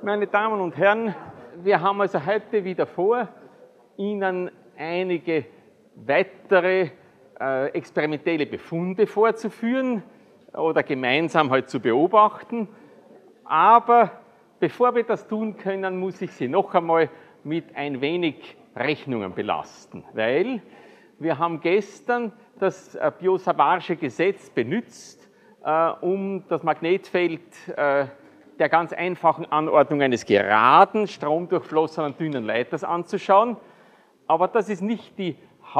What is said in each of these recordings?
Meine Damen und Herren, wir haben also heute wieder vor, Ihnen einige weitere experimentelle Befunde vorzuführen oder gemeinsam halt zu beobachten. Aber bevor wir das tun können, muss ich Sie noch einmal mit ein wenig Rechnungen belasten, weil wir haben gestern das Biot-Savarsche Gesetz benutzt, um das Magnetfeld der ganz einfachen Anordnung eines geraden, stromdurchflossenen dünnen Leiters anzuschauen. Aber das ist nicht die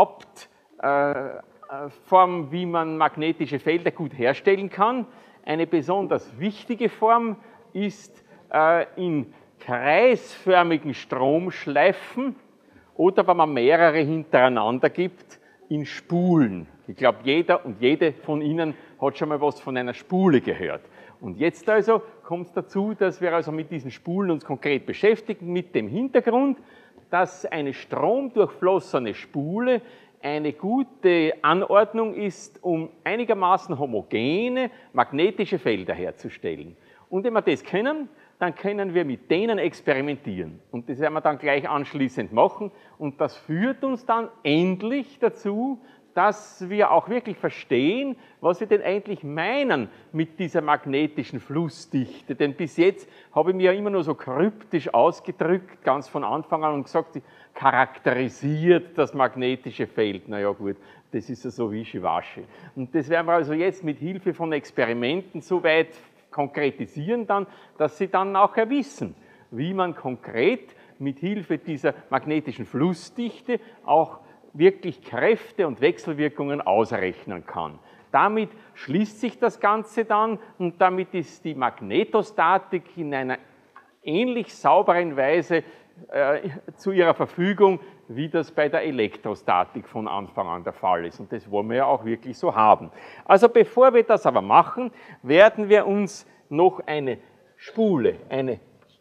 Hauptform, wie man magnetische Felder gut herstellen kann. Eine besonders wichtige Form ist in kreisförmigen Stromschleifen oder, wenn man mehrere hintereinander gibt, in Spulen. Ich glaube, jeder und jede von Ihnen hat schon mal was von einer Spule gehört. Und jetzt also kommt es dazu, dass wir also mit diesen Spulen uns konkret beschäftigen, mit dem Hintergrund, dass eine stromdurchflossene Spule eine gute Anordnung ist, um einigermaßen homogene magnetische Felder herzustellen. Und wenn wir das können, dann können wir mit denen experimentieren. Und das werden wir dann gleich anschließend machen. Und das führt uns dann endlich dazu, dass wir auch wirklich verstehen, was wir denn eigentlich meinen mit dieser magnetischen Flussdichte. Denn bis jetzt habe ich mir ja immer nur so kryptisch ausgedrückt, ganz von Anfang an, und gesagt, sie charakterisiert das magnetische Feld. Na ja gut, das ist ja so wischiwaschi. Und das werden wir also jetzt mit Hilfe von Experimenten so weit konkretisieren dann, dass Sie dann nachher wissen, wie man konkret mit Hilfe dieser magnetischen Flussdichte auch wirklich Kräfte und Wechselwirkungen ausrechnen kann. Damit schließt sich das Ganze dann und damit ist die Magnetostatik in einer ähnlich sauberen Weise zu ihrer Verfügung, wie das bei der Elektrostatik von Anfang an der Fall ist. Und das wollen wir ja auch wirklich so haben. Also bevor wir das aber machen, werden wir uns noch eine Spule, eine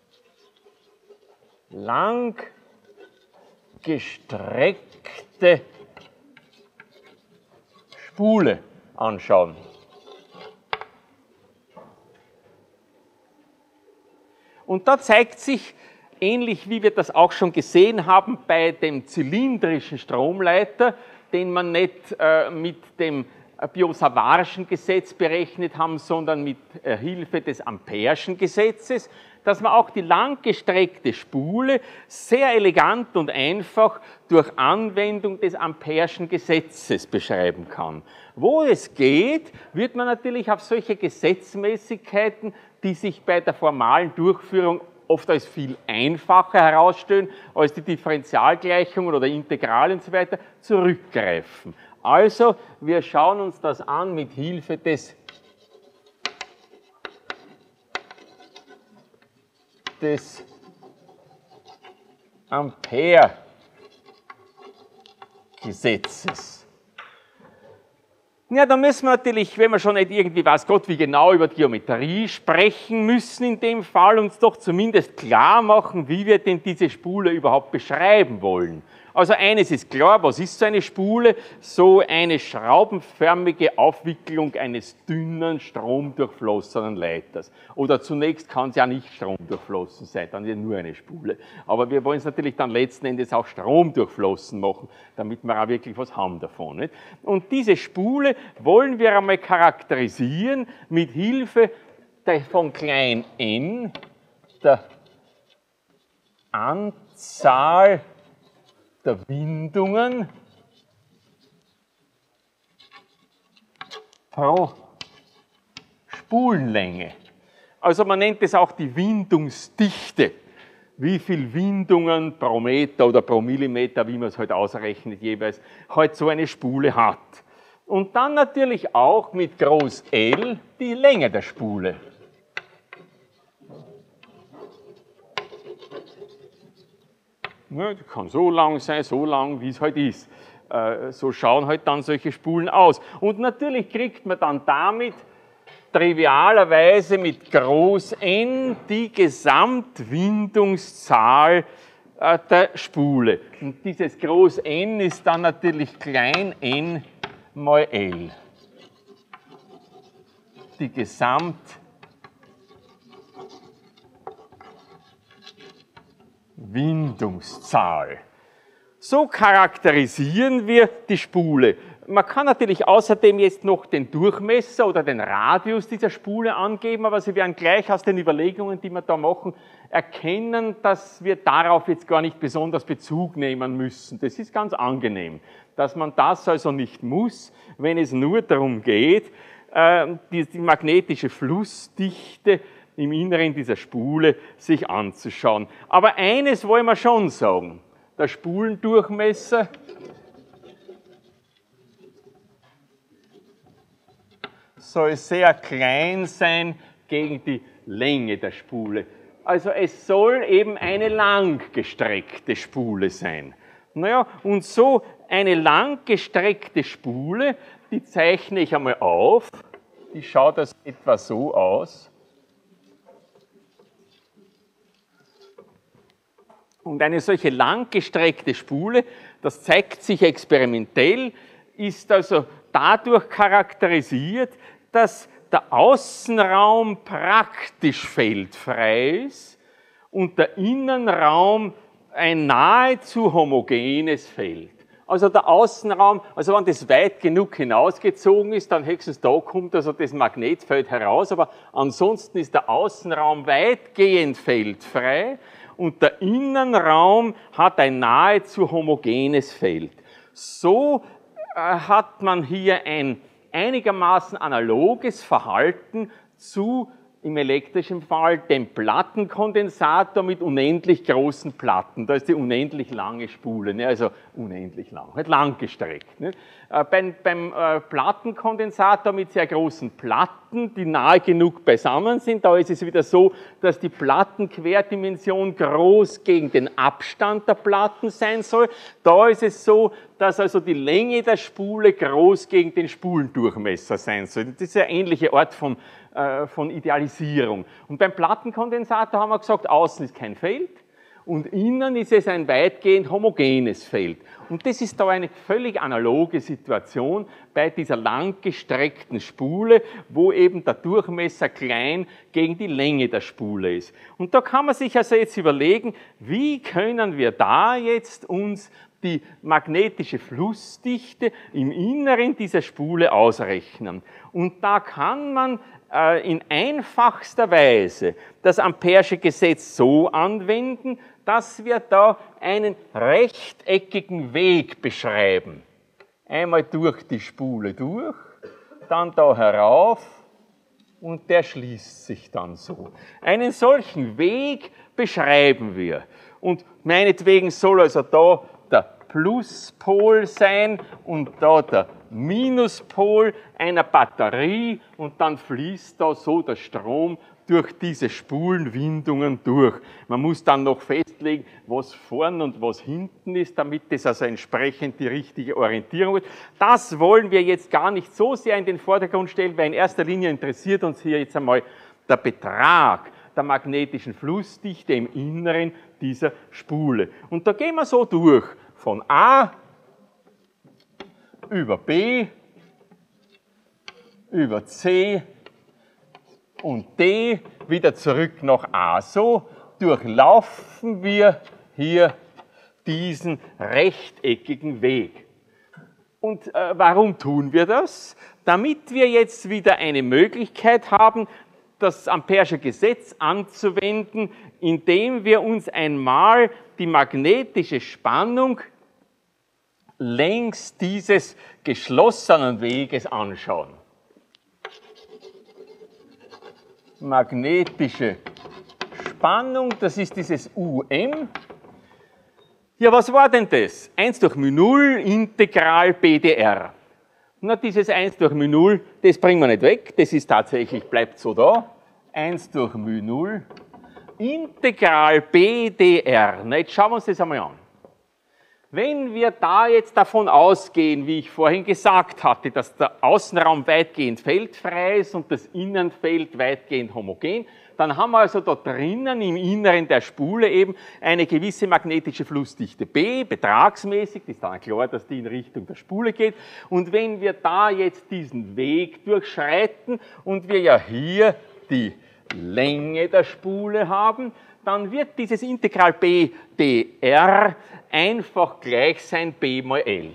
langgestreckte Spule anschauen. Und da zeigt sich, ähnlich wie wir das auch schon gesehen haben bei dem zylindrischen Stromleiter, den man nicht mit dem Biot-Savarschen Gesetz berechnet haben, sondern mit Hilfe des Ampere'schen Gesetzes, dass man auch die langgestreckte Spule sehr elegant und einfach durch Anwendung des Ampere'schen Gesetzes beschreiben kann. Wo es geht, wird man natürlich auf solche Gesetzmäßigkeiten, die sich bei der formalen Durchführung oft als viel einfacher herausstellen als die Differentialgleichungen oder Integrale und so weiter, zurückgreifen. Also, wir schauen uns das an mit Hilfe des Ampere-Gesetzes. Ja, da müssen wir natürlich, wenn wir schon nicht irgendwie, weiß Gott, wie genau über Geometrie sprechen müssen in dem Fall, uns doch zumindest klar machen, wie wir denn diese Spule überhaupt beschreiben wollen. Also eines ist klar, was ist so eine Spule? So eine schraubenförmige Aufwicklung eines dünnen, stromdurchflossenen Leiters. Oder zunächst kann es ja nicht stromdurchflossen sein, dann ist ja nur eine Spule. Aber wir wollen es natürlich dann letzten Endes auch stromdurchflossen machen, damit wir auch wirklich was haben davon. Nicht? Und diese Spule wollen wir einmal charakterisieren mit Hilfe von klein n, der Anzahl der Windungen pro Spulenlänge. Also man nennt es auch die Windungsdichte. Wie viele Windungen pro Meter oder pro Millimeter, wie man es halt ausrechnet jeweils, halt so eine Spule hat. Und dann natürlich auch mit Groß L die Länge der Spule. Ja, die kann so lang sein, so lang, wie es halt ist. So schauen halt dann solche Spulen aus. Und natürlich kriegt man dann damit trivialerweise mit Groß N die Gesamtwindungszahl der Spule. Und dieses Groß N ist dann natürlich klein n mal L. Die Gesamtwindungszahl Windungszahl. So charakterisieren wir die Spule. Man kann natürlich außerdem jetzt noch den Durchmesser oder den Radius dieser Spule angeben, aber Sie werden gleich aus den Überlegungen, die wir da machen, erkennen, dass wir darauf jetzt gar nicht besonders Bezug nehmen müssen. Das ist ganz angenehm, dass man das also nicht muss, wenn es nur darum geht, die magnetische Flussdichte im Inneren dieser Spule sich anzuschauen. Aber eines wollen wir schon sagen. Der Spulendurchmesser soll sehr klein sein gegen die Länge der Spule. Also es soll eben eine langgestreckte Spule sein. Naja, und so eine langgestreckte Spule, die zeichne ich einmal auf. Die schaut das etwa so aus. Und eine solche langgestreckte Spule, das zeigt sich experimentell, ist also dadurch charakterisiert, dass der Außenraum praktisch feldfrei ist und der Innenraum ein nahezu homogenes Feld. Also der Außenraum, also wenn das weit genug hinausgezogen ist, dann höchstens da kommt also das Magnetfeld heraus, aber ansonsten ist der Außenraum weitgehend feldfrei und der Innenraum hat ein nahezu homogenes Feld. So hat man hier ein einigermaßen analoges Verhalten zu, im elektrischen Fall, dem Plattenkondensator mit unendlich großen Platten. Da ist die unendlich lange Spule, ne? Also unendlich lang, halt langgestreckt. Ne? Beim Plattenkondensator mit sehr großen Platten, die nahe genug beisammen sind, da ist es wieder so, dass die Plattenquerdimension groß gegen den Abstand der Platten sein soll. Da ist es so, dass also die Länge der Spule groß gegen den Spulendurchmesser sein soll. Das ist eine ähnliche Art von Idealisierung. Und beim Plattenkondensator haben wir gesagt, außen ist kein Feld und innen ist es ein weitgehend homogenes Feld. Und das ist da eine völlig analoge Situation bei dieser langgestreckten Spule, wo eben der Durchmesser klein gegen die Länge der Spule ist. Und da kann man sich also jetzt überlegen, wie können wir da jetzt uns die magnetische Flussdichte im Inneren dieser Spule ausrechnen. Und da kann man in einfachster Weise das Ampere'sche Gesetz so anwenden, dass wir da einen rechteckigen Weg beschreiben. Einmal durch die Spule durch, dann da herauf und der schließt sich dann so. Einen solchen Weg beschreiben wir. Und meinetwegen soll also da der Pluspol sein und da der Minuspol einer Batterie und dann fließt da so der Strom durch diese Spulenwindungen durch. Man muss dann noch festlegen, was vorn und was hinten ist, damit das also entsprechend die richtige Orientierung wird. Das wollen wir jetzt gar nicht so sehr in den Vordergrund stellen, weil in erster Linie interessiert uns hier jetzt einmal der Betrag der magnetischen Flussdichte im Inneren dieser Spule. Und da gehen wir so durch, von A über B, über C und D, wieder zurück nach A. So durchlaufen wir hier diesen rechteckigen Weg. Und warum tun wir das? Damit wir jetzt wieder eine Möglichkeit haben, das Ampere'sche Gesetz anzuwenden, indem wir uns einmal die magnetische Spannung längs dieses geschlossenen Weges anschauen. Magnetische Spannung, das ist dieses UM. Ja, was war denn das? 1 durch μ0 Integral BdR. Na, dieses 1 durch μ0, das bringen wir nicht weg, das ist tatsächlich, bleibt so da. 1 durch μ0 Integral BdR. Na, jetzt schauen wir uns das einmal an. Wenn wir da jetzt davon ausgehen, wie ich vorhin gesagt hatte, dass der Außenraum weitgehend feldfrei ist und das Innenfeld weitgehend homogen, dann haben wir also da drinnen im Inneren der Spule eben eine gewisse magnetische Flussdichte B, betragsmäßig, ist dann klar, dass die in Richtung der Spule geht. Und wenn wir da jetzt diesen Weg durchschreiten und wir ja hier die Länge der Spule haben, dann wird dieses Integral B dr einfach gleich sein B mal L.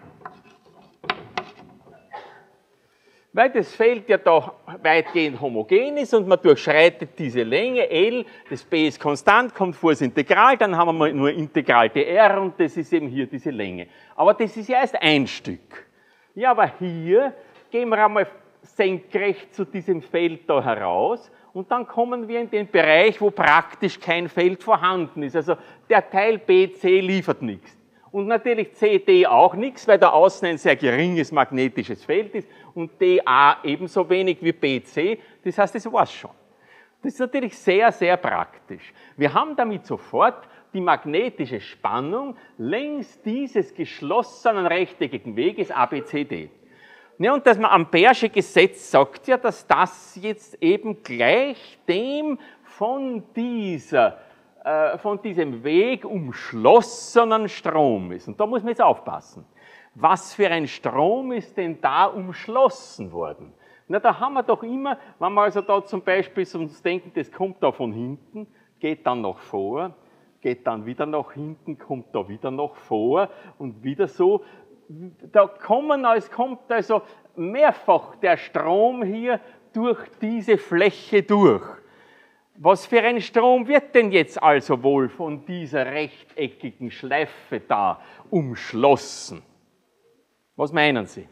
Weil das Feld ja da weitgehend homogen ist und man durchschreitet diese Länge L, das B ist konstant, kommt vor das Integral, dann haben wir mal nur Integral dr und das ist eben hier diese Länge. Aber das ist ja erst ein Stück. Ja, aber hier gehen wir einmal senkrecht zu diesem Feld da heraus und dann kommen wir in den Bereich, wo praktisch kein Feld vorhanden ist. Also der Teil BC liefert nichts. Und natürlich CD auch nichts, weil da außen ein sehr geringes magnetisches Feld ist und DA ebenso wenig wie BC. Das heißt, das war's schon. Das ist natürlich sehr, sehr praktisch. Wir haben damit sofort die magnetische Spannung längs dieses geschlossenen rechteckigen Weges ABCD. Ja, und das Ampere'sche Gesetz sagt ja, dass das jetzt eben gleich dem von diesem Weg umschlossenen Strom ist. Und da muss man jetzt aufpassen. Was für ein Strom ist denn da umschlossen worden? Na, da haben wir doch immer, wenn wir also da zum Beispiel uns denken, das kommt da von hinten, geht dann noch vor, geht dann wieder nach hinten, kommt da wieder noch vor und wieder so. Da kommt also mehrfach der Strom hier durch diese Fläche durch. Was für ein Strom wird denn jetzt also wohl von dieser rechteckigen Schleife da umschlossen? Was meinen Sie?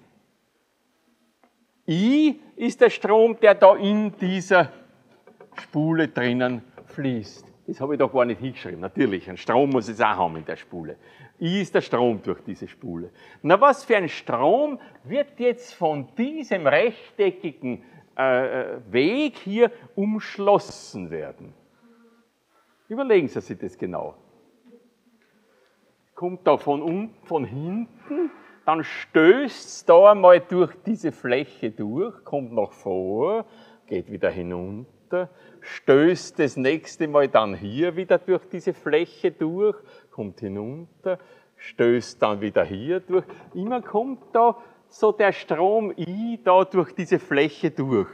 I ist der Strom, der da in dieser Spule drinnen fließt. Das habe ich doch gar nicht hingeschrieben. Natürlich, ein Strom muss es auch haben in der Spule. I ist der Strom durch diese Spule. Na, was für ein Strom wird jetzt von diesem rechteckigen Weg hier umschlossen werden? Überlegen Sie sich das genau. Kommt da von hinten, dann stößt es da einmal durch diese Fläche durch, kommt nach vor, geht wieder hinunter, stößt das nächste Mal dann hier wieder durch diese Fläche durch, kommt hinunter, stößt dann wieder hier durch. Immer kommt da so der Strom I da durch diese Fläche durch.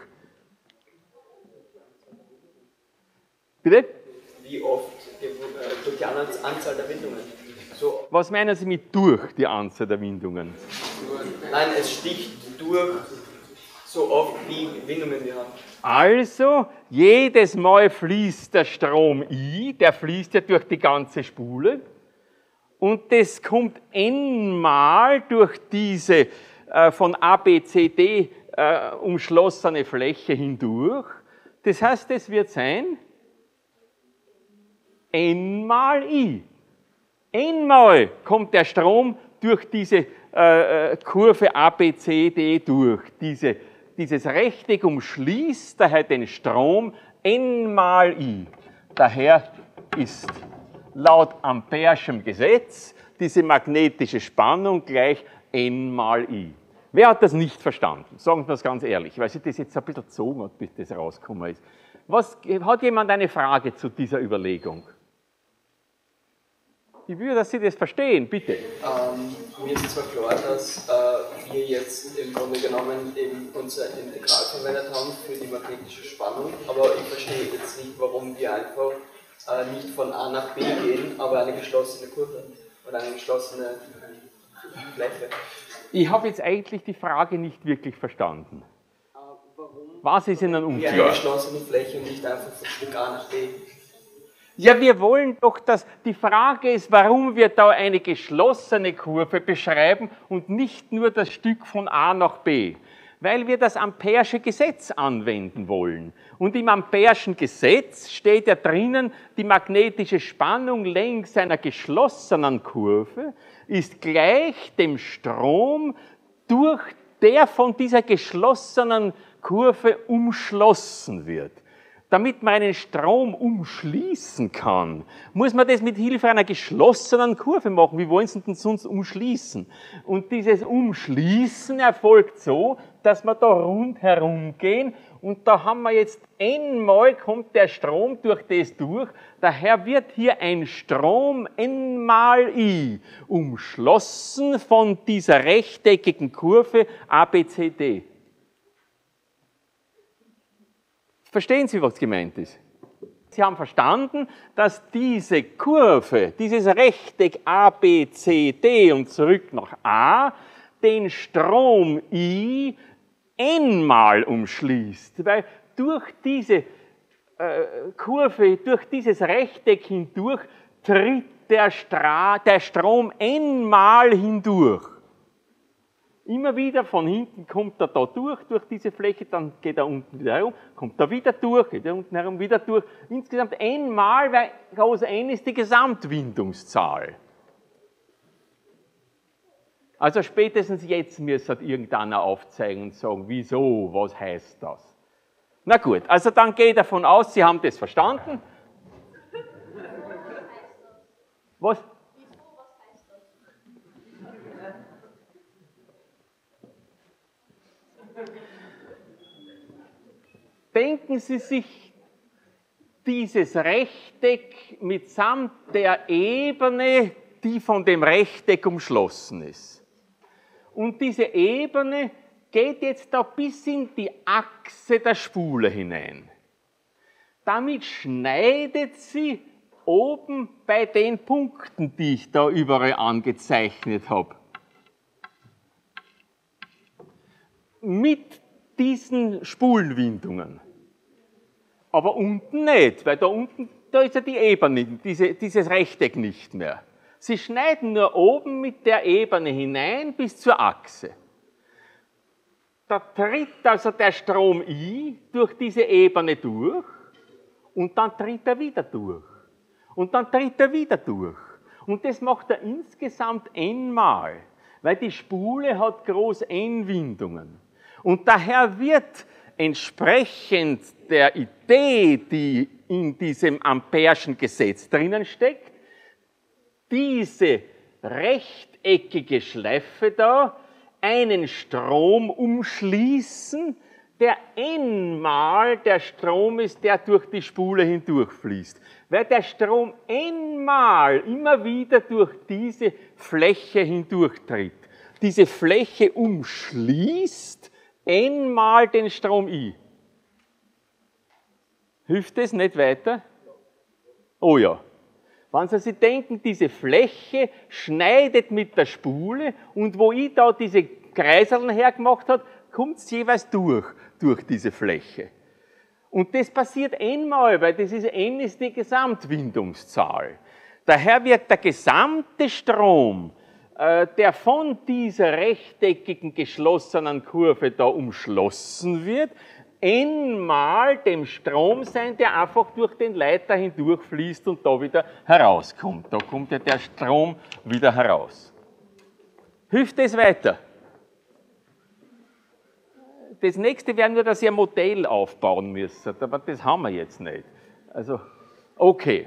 Bitte? Wie oft durch die Anzahl der Windungen? So. Was meinen Sie mit durch die Anzahl der Windungen? Nein, es sticht durch so oft, wie Windungen wir haben. Also, jedes Mal fließt der Strom I, der fließt ja durch die ganze Spule. Und das kommt n-mal durch diese von ABCD umschlossene Fläche hindurch. Das heißt, es wird sein n mal I. N-mal kommt der Strom durch diese Kurve ABCD durch. Dieses Rechteck umschließt daher den Strom n mal I. Daher ist laut Ampere'schem Gesetz diese magnetische Spannung gleich n mal I. Wer hat das nicht verstanden? Sagen wir es ganz ehrlich, weil sich das jetzt ein bisschen gezogen hat, bis das rausgekommen ist. Hat jemand eine Frage zu dieser Überlegung? Ich will, dass Sie das verstehen, bitte. Mir ist zwar klar, dass wir jetzt im Grunde genommen eben unser Integral verwendet haben für die magnetische Spannung, aber ich verstehe jetzt nicht, warum wir einfach nicht von A nach B gehen, aber eine geschlossene Kurve oder eine geschlossene Fläche. Ich habe jetzt eigentlich die Frage nicht wirklich verstanden. Warum? Was ist Ihnen unklar? Eine geschlossene Fläche und nicht einfach von Stück A nach B. Ja, wir wollen doch, dass die Frage ist, warum wir da eine geschlossene Kurve beschreiben und nicht nur das Stück von A nach B. Weil wir das Ampere'sche Gesetz anwenden wollen. Und im Ampere'schen Gesetz steht ja drinnen, die magnetische Spannung längs einer geschlossenen Kurve ist gleich dem Strom, der von dieser geschlossenen Kurve umschlossen wird. Damit man einen Strom umschließen kann, muss man das mit Hilfe einer geschlossenen Kurve machen. Wie wollen Sie denn sonst umschließen? Und dieses Umschließen erfolgt so, dass wir da rundherum gehen und da haben wir jetzt n-mal kommt der Strom durch das durch. Daher wird hier ein Strom n mal I umschlossen von dieser rechteckigen Kurve ABCD. Verstehen Sie, was gemeint ist? Sie haben verstanden, dass diese Kurve, dieses Rechteck A, B, C, D und zurück nach A, den Strom I n-mal umschließt. Weil durch diese Kurve, durch dieses Rechteck hindurch, tritt der Strom n-mal hindurch. Immer wieder von hinten kommt er da durch diese Fläche, dann geht er unten wieder herum, kommt er wieder durch, geht er unten herum, wieder durch. Insgesamt n-mal, weil groß N ist die Gesamtwindungszahl. Also spätestens jetzt müsste irgendeiner aufzeigen und sagen, wieso, was heißt das? Na gut, also dann gehe ich davon aus, Sie haben das verstanden. Was? Denken Sie sich dieses Rechteck mitsamt der Ebene, die von dem Rechteck umschlossen ist. Und diese Ebene geht jetzt da bis in die Achse der Spule hinein. Damit schneidet sie oben bei den Punkten, die ich da überall angezeichnet habe, mit diesen Spulenwindungen. Aber unten nicht, weil da unten, da ist ja die Ebene, dieses Rechteck nicht mehr. Sie schneiden nur oben mit der Ebene hinein bis zur Achse. Da tritt also der Strom I durch diese Ebene durch und dann tritt er wieder durch. Und dann tritt er wieder durch. Und das macht er insgesamt n-mal, weil die Spule hat groß n-Windungen. Und daher wird entsprechend der Idee, die in diesem Ampere'schen Gesetz drinnen steckt, diese rechteckige Schleife da einen Strom umschließen, der n-mal der Strom ist, der durch die Spule hindurchfließt. Weil der Strom n-mal immer wieder durch diese Fläche hindurchtritt. Diese Fläche umschließt n-mal den Strom I. Hilft das nicht weiter? Oh ja. Wenn Sie sich denken, diese Fläche schneidet mit der Spule und wo ich da diese Kreiseln hergemacht habe, kommt es jeweils durch diese Fläche. Und das passiert n-mal, weil das ist n ist die Gesamtwindungszahl. Daher wird der gesamte Strom, der von dieser rechteckigen geschlossenen Kurve da umschlossen wird, n-mal dem Strom sein, der einfach durch den Leiter hindurchfließt und da wieder herauskommt. Da kommt ja der Strom wieder heraus. Hilft das weiter? Das nächste wäre nur, dass ihr ein Modell aufbauen müsstet, aber das haben wir jetzt nicht. Also, okay.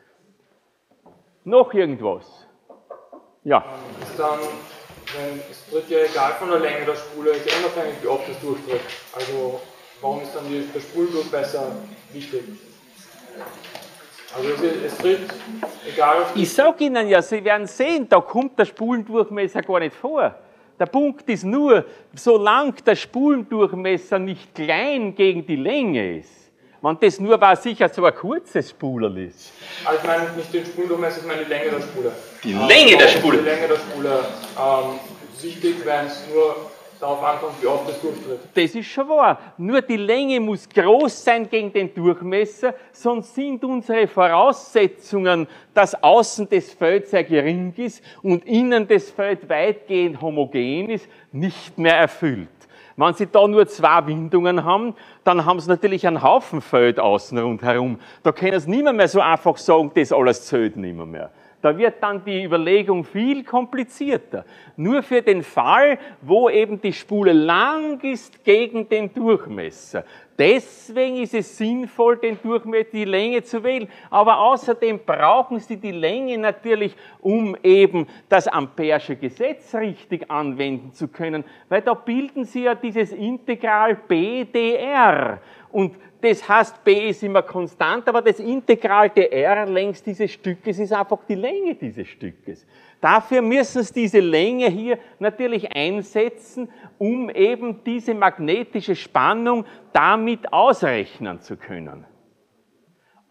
Noch irgendwas? Ja. Ist dann, wenn es tritt ja egal von der Länge der Spule, ist ja unabhängig, wie oft es durchtritt. Also, warum ist dann der Spulendurchmesser wichtig? Also es tritt, egal auf die... Ich sage Ihnen ja, Sie werden sehen, da kommt der Spulendurchmesser gar nicht vor. Der Punkt ist nur, solange der Spulendurchmesser nicht klein gegen die Länge ist, wenn das nur war sicher so ein kurzes Spulerl ist. Also ich meine nicht den Spulendurchmesser, ich meine die Länge der Spule. Die Länge der Spule? Die Länge der Spule. Wichtig, wenn es nur darauf ankommt, wie oft es durchtritt. Das ist schon wahr. Nur die Länge muss groß sein gegen den Durchmesser, sonst sind unsere Voraussetzungen, dass außen das Feld sehr gering ist und innen das Feld weitgehend homogen ist, nicht mehr erfüllt. Wenn Sie da nur 2 Windungen haben, dann haben Sie natürlich einen Haufen Feld außen rundherum. Da können Sie nicht mehr so einfach sagen, das alles zählt nicht mehr. Da wird dann die Überlegung viel komplizierter. Nur für den Fall, wo eben die Spule lang ist gegen den Durchmesser. Deswegen ist es sinnvoll, den Durchmesser, die Länge zu wählen. Aber außerdem brauchen Sie die Länge natürlich, um eben das Ampere'sche Gesetz richtig anwenden zu können. Weil da bilden Sie ja dieses Integral BdR. Und das heißt, B ist immer konstant, aber das Integral dr längs dieses Stückes ist einfach die Länge dieses Stückes. Dafür müssen Sie diese Länge hier natürlich einsetzen, um eben diese magnetische Spannung damit ausrechnen zu können.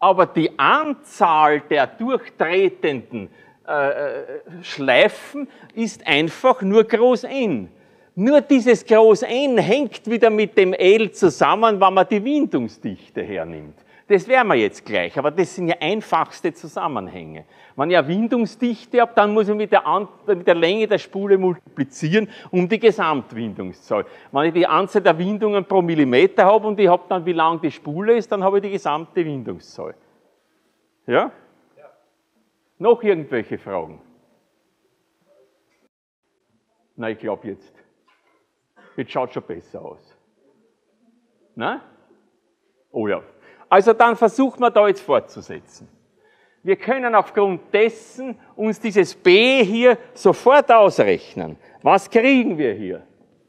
aber die Anzahl der durchtretenden Schleifen ist einfach nur groß N. Nur dieses groß N hängt wieder mit dem L zusammen, wenn man die Windungsdichte hernimmt. Das werden wir jetzt gleich, aber das sind ja einfachste Zusammenhänge. Wenn ich eine Windungsdichte habe, dann muss ich mit der Länge der Spule multiplizieren um die Gesamtwindungszahl. Wenn ich die Anzahl der Windungen pro Millimeter habe und ich habe dann, wie lang die Spule ist, dann habe ich die gesamte Windungszahl. Ja? Ja. Noch irgendwelche Fragen? Na, ich glaube jetzt. Jetzt schaut schon besser aus. Na? Oh ja. Also dann versuchen wir da jetzt fortzusetzen. Wir können aufgrund dessen uns dieses B hier sofort ausrechnen. Was kriegen wir hier?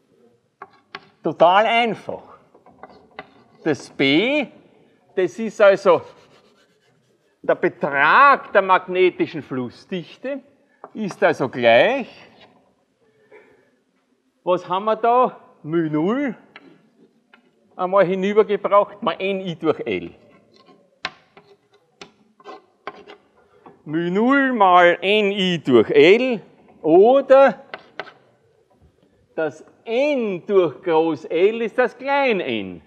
Total einfach. Das B, das ist also der Betrag der magnetischen Flussdichte, ist also gleich, was haben wir da? μ0 einmal hinübergebracht, mal Ni durch L. μ0 mal Ni durch L oder das N durch groß L ist das klein n.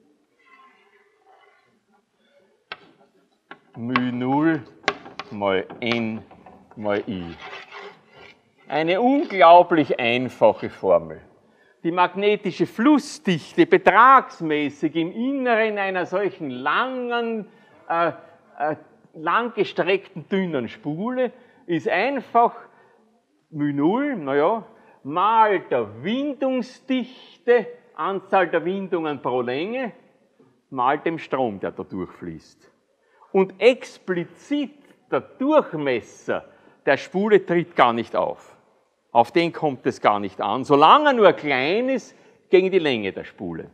μ0 mal N mal I. Eine unglaublich einfache Formel. Die magnetische Flussdichte betragsmäßig im Inneren einer solchen langen, langgestreckten, dünnen Spule ist einfach μ0, naja, mal der Windungsdichte, Anzahl der Windungen pro Länge, mal dem Strom, der da durchfließt. Und explizit der Durchmesser der Spule tritt gar nicht auf. Auf den kommt es gar nicht an, solange er nur klein ist gegen die Länge der Spule.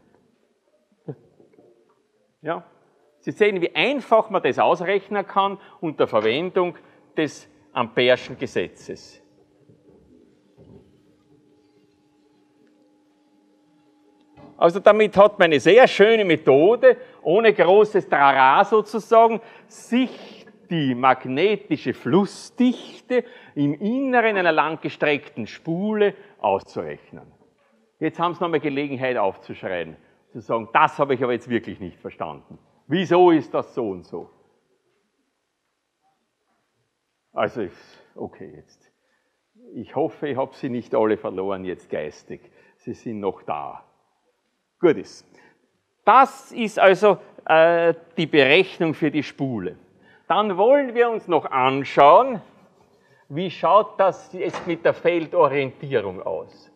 Ja? Sie sehen, wie einfach man das ausrechnen kann unter Verwendung des Ampere'schen Gesetzes. Also damit hat man eine sehr schöne Methode, ohne großes Trara sozusagen, sich die magnetische Flussdichte im Inneren einer langgestreckten Spule auszurechnen. Jetzt haben Sie nochmal Gelegenheit aufzuschreien, zu sagen, das habe ich aber jetzt wirklich nicht verstanden. Wieso ist das so und so? Also, okay, jetzt. Ich hoffe, ich habe Sie nicht alle verloren jetzt geistig. Sie sind noch da. Gut ist. Das ist also die Berechnung für die Spule. Dann wollen wir uns noch anschauen, wie schaut das jetzt mit der Feldorientierung aus.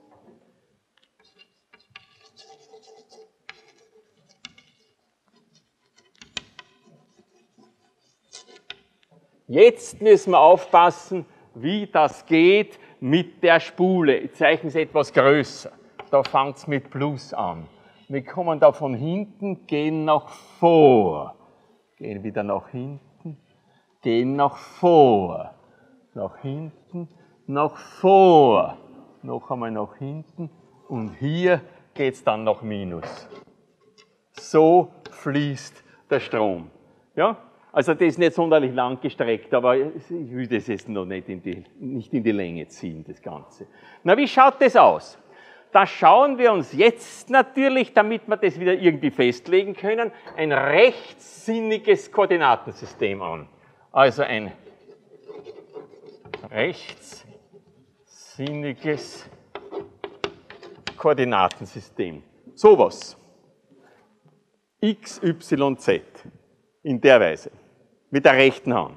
Jetzt müssen wir aufpassen, wie das geht mit der Spule. Ich zeichne es etwas größer. Da fängt es mit Plus an. Wir kommen da von hinten, gehen nach vor. Gehen wieder nach hinten, gehen nach vor. Nach hinten, nach vor. Noch einmal nach hinten und hier geht es dann nach Minus. So fließt der Strom. Ja? Also das ist nicht sonderlich lang gestreckt, aber ich will das jetzt noch nicht in die Länge ziehen, das Ganze. Na, wie schaut das aus? Da schauen wir uns jetzt natürlich, damit wir das wieder irgendwie festlegen können, ein rechtssinniges Koordinatensystem an. Also ein rechtssinniges Koordinatensystem. Sowas. X, Y, Z. In der Weise. Mit der rechten Hand.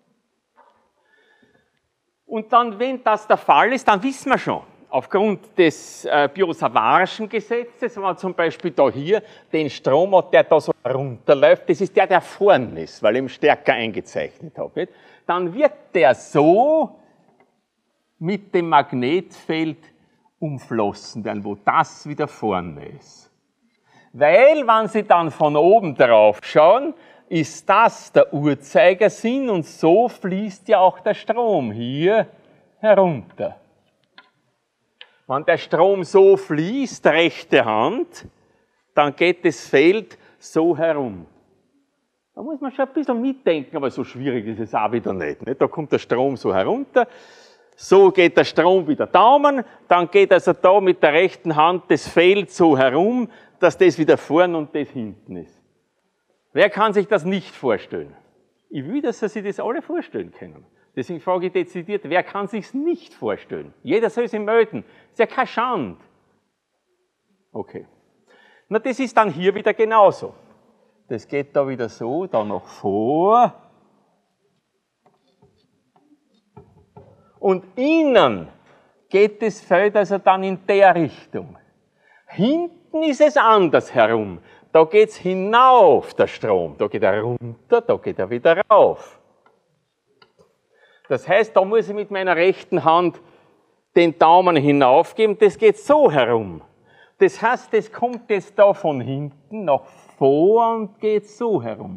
Und dann, wenn das der Fall ist, dann wissen wir schon, aufgrund des Biot-Savarischen Gesetzes, wenn man zum Beispiel da hier den Strom hat, der da so runterläuft, das ist der vorne ist, weil ich ihn stärker eingezeichnet habe, nicht? Dann wird der so mit dem Magnetfeld umflossen werden, wo das wieder vorne ist. Weil, wenn Sie dann von oben drauf schauen, ist das der Uhrzeigersinn und so fließt ja auch der Strom hier herunter. Wenn der Strom so fließt, rechte Hand, dann geht das Feld so herum. Da muss man schon ein bisschen mitdenken, aber so schwierig ist es auch wieder nicht. Da kommt der Strom so herunter, so geht der Strom wieder Daumen, dann geht also da mit der rechten Hand das Feld so herum, dass das wieder vorn und das hinten ist. Wer kann sich das nicht vorstellen? Ich will, dass Sie sich das alle vorstellen können. Deswegen frage ich dezidiert, wer kann sich's nicht vorstellen? Jeder soll sich melden. Das ist ja kein Schand. Okay. Na, das ist dann hier wieder genauso. Das geht da wieder so, da noch vor. Und innen geht das Feld also dann in der Richtung. Hinten ist es anders herum. Da geht es hinauf, der Strom. Da geht er runter, da geht er wieder rauf. Das heißt, da muss ich mit meiner rechten Hand den Daumen hinaufgeben. Das geht so herum. Das heißt, das kommt jetzt da von hinten nach vor und geht so herum.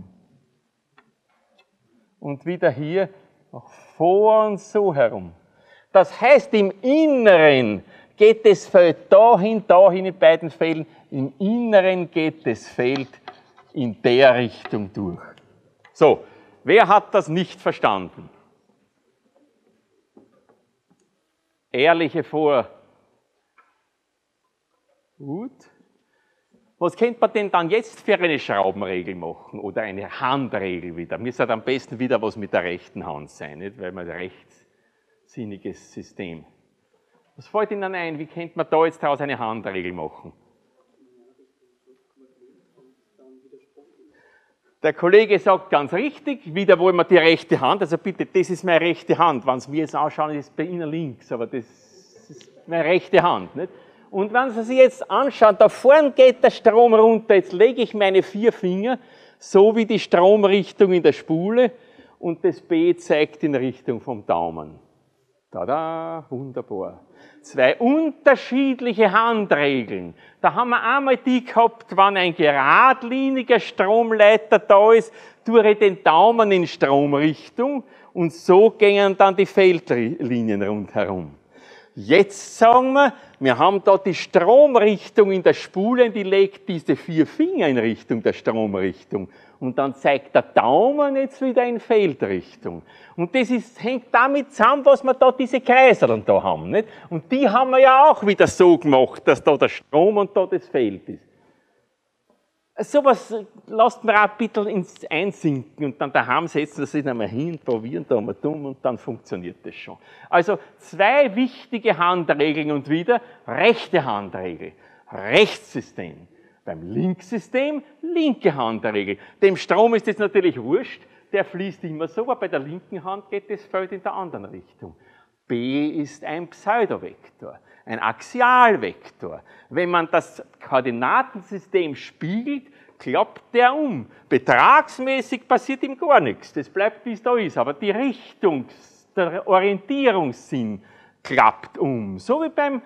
Und wieder hier nach vor und so herum. Das heißt, im Inneren geht das Feld dahin in beiden Fällen. Im Inneren geht das Feld in der Richtung durch. So, wer hat das nicht verstanden? Ehrliche vor. Gut. Was könnte man denn dann jetzt für eine Schraubenregel machen oder eine Handregel wieder? Mir sollte am besten wieder was mit der rechten Hand sein, nicht? Weil man ein rechtssinniges System. Was fällt Ihnen ein? Wie könnte man da jetzt daraus eine Handregel machen? Der Kollege sagt ganz richtig, wieder wollen wir die rechte Hand, also bitte, das ist meine rechte Hand. Wenn Sie mir jetzt anschauen, ist es bei Ihnen links, aber das ist meine rechte Hand, nicht? Und wenn Sie sich jetzt anschauen, da vorne geht der Strom runter, jetzt lege ich meine 4 Finger, so wie die Stromrichtung in der Spule, und das B zeigt in Richtung vom Daumen. Tada, wunderbar. 2 unterschiedliche Handregeln. Da haben wir einmal die gehabt, wenn ein geradliniger Stromleiter da ist, tue ich den Daumen in Stromrichtung und so gingen dann die Feldlinien rundherum. Jetzt sagen wir haben da die Stromrichtung in der Spule, die legt diese 4 Finger in Richtung der Stromrichtung. Und dann zeigt der Daumen jetzt wieder in Feldrichtung. Und das hängt damit zusammen, was wir da diese Kreiseln da haben, nicht? Und die haben wir ja auch wieder so gemacht, dass da der Strom und da das Feld ist. Sowas lasst mir auch ein bisschen ins Einsinken und dann daheim setzen, das sich einmal hin, probieren, da mal tun und dann funktioniert das schon. Also 2 wichtige Handregeln und wieder rechte Handregel, Rechtssystem. Beim Linksystem linke Handregel. Dem Strom ist das natürlich wurscht, der fließt immer so, aber bei der linken Hand geht das Feld in der anderen Richtung. B ist ein Pseudovektor, ein Axialvektor. Wenn man das Koordinatensystem spiegelt, klappt der um. Betragsmäßig passiert ihm gar nichts, das bleibt wie es da ist, aber die der Orientierungssinn klappt um, so wie beim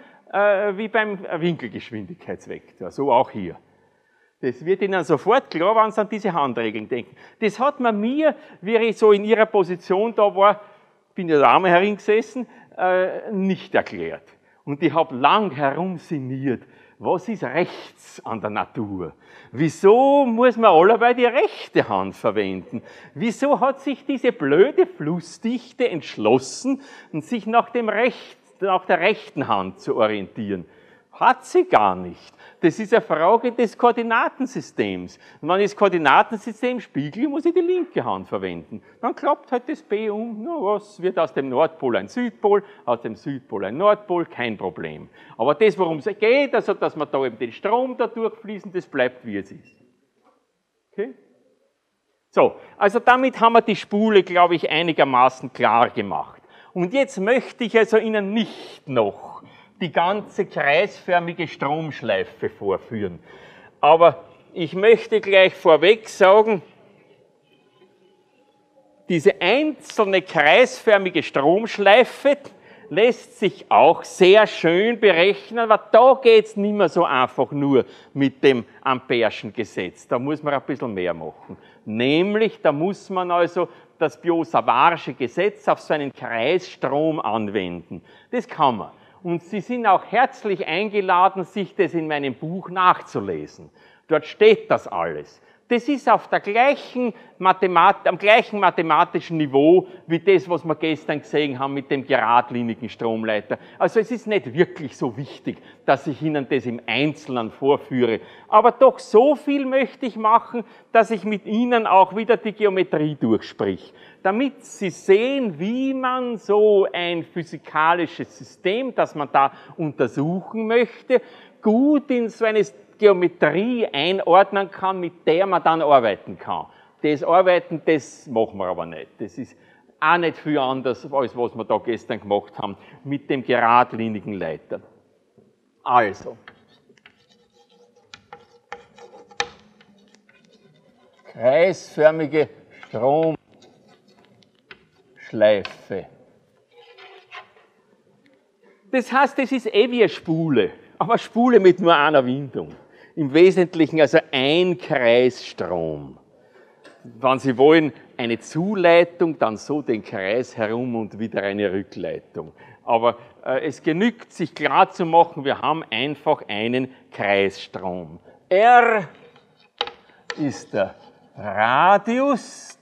Winkelgeschwindigkeitsvektor, so auch hier. Das wird Ihnen sofort klar, wenn Sie an diese Handregeln denken. Das hat man mir, wie ich so in Ihrer Position da war, bin ja da einmal heringesessen, nicht erklärt. Und ich habe lang herumsinniert, was ist rechts an der Natur? Wieso muss man allebei die rechte Hand verwenden? Wieso hat sich diese blöde Flussdichte entschlossen, sich nach der rechten Hand zu orientieren? Hat sie gar nicht. Das ist eine Frage des Koordinatensystems. Und wenn ich das Koordinatensystem spiegle, muss ich die linke Hand verwenden. Dann klappt halt das B um. Na, was wird aus dem Nordpol ein Südpol, aus dem Südpol ein Nordpol, kein Problem. Aber das, worum es geht, also dass wir da eben den Strom da durchfließen, das bleibt wie es ist. Okay? So, also damit haben wir die Spule, glaube ich, einigermaßen klar gemacht. Und jetzt möchte ich also Ihnen nicht noch die ganze kreisförmige Stromschleife vorführen. Aber ich möchte gleich vorweg sagen, diese einzelne kreisförmige Stromschleife lässt sich auch sehr schön berechnen, aber da geht es nicht mehr so einfach nur mit dem Ampere'schen Gesetz. Da muss man ein bisschen mehr machen. Nämlich, da muss man also das Biot-Savarsche Gesetz auf so einen Kreisstrom anwenden. Das kann man. Und Sie sind auch herzlich eingeladen, sich das in meinem Buch nachzulesen. Dort steht das alles. Das ist auf der gleichen am gleichen mathematischen Niveau wie das, was wir gestern gesehen haben mit dem geradlinigen Stromleiter. Also es ist nicht wirklich so wichtig, dass ich Ihnen das im Einzelnen vorführe. Aber doch so viel möchte ich machen, dass ich mit Ihnen auch wieder die Geometrie durchsprich. Damit Sie sehen, wie man so ein physikalisches System, das man da untersuchen möchte, gut in so eine Geometrie einordnen kann, mit der man dann arbeiten kann. Das Arbeiten, das machen wir aber nicht. Das ist auch nicht viel anders, als was wir da gestern gemacht haben, mit dem geradlinigen Leiter. Also, kreisförmige Stromschleife. Das heißt, das ist wie eine Spule, aber eine Spule mit nur einer Windung. Im Wesentlichen also ein Kreisstrom. Wenn Sie wollen, eine Zuleitung, dann so den Kreis herum und wieder eine Rückleitung. Aber es genügt, sich klar zu machen, wir haben einfach einen Kreisstrom. R ist der Radius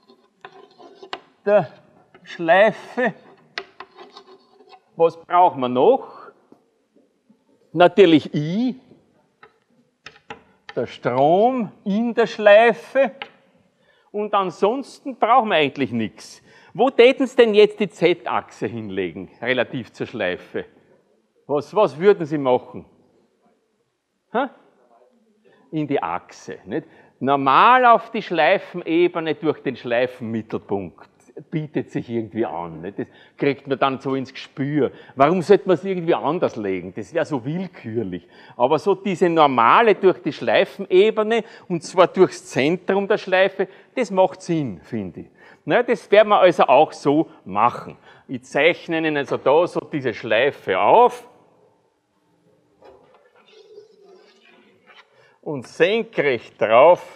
der Schleife. Was brauchen wir noch? Natürlich I, der Strom in der Schleife. Und ansonsten brauchen wir eigentlich nichts. Wo täten Sie denn jetzt die Z-Achse hinlegen, relativ zur Schleife? Was würden Sie machen? In die Achse. Nicht? Normal auf die Schleifenebene durch den Schleifenmittelpunkt. Bietet sich irgendwie an. Nicht? Das kriegt man dann so ins Gespür. Warum sollte man es irgendwie anders legen? Das wäre so willkürlich. Aber so diese normale durch die Schleifenebene, und zwar durchs Zentrum der Schleife, das macht Sinn, finde ich. Na, das werden wir also auch so machen. Ich zeichne Ihnen also da so diese Schleife auf. Und senkrecht drauf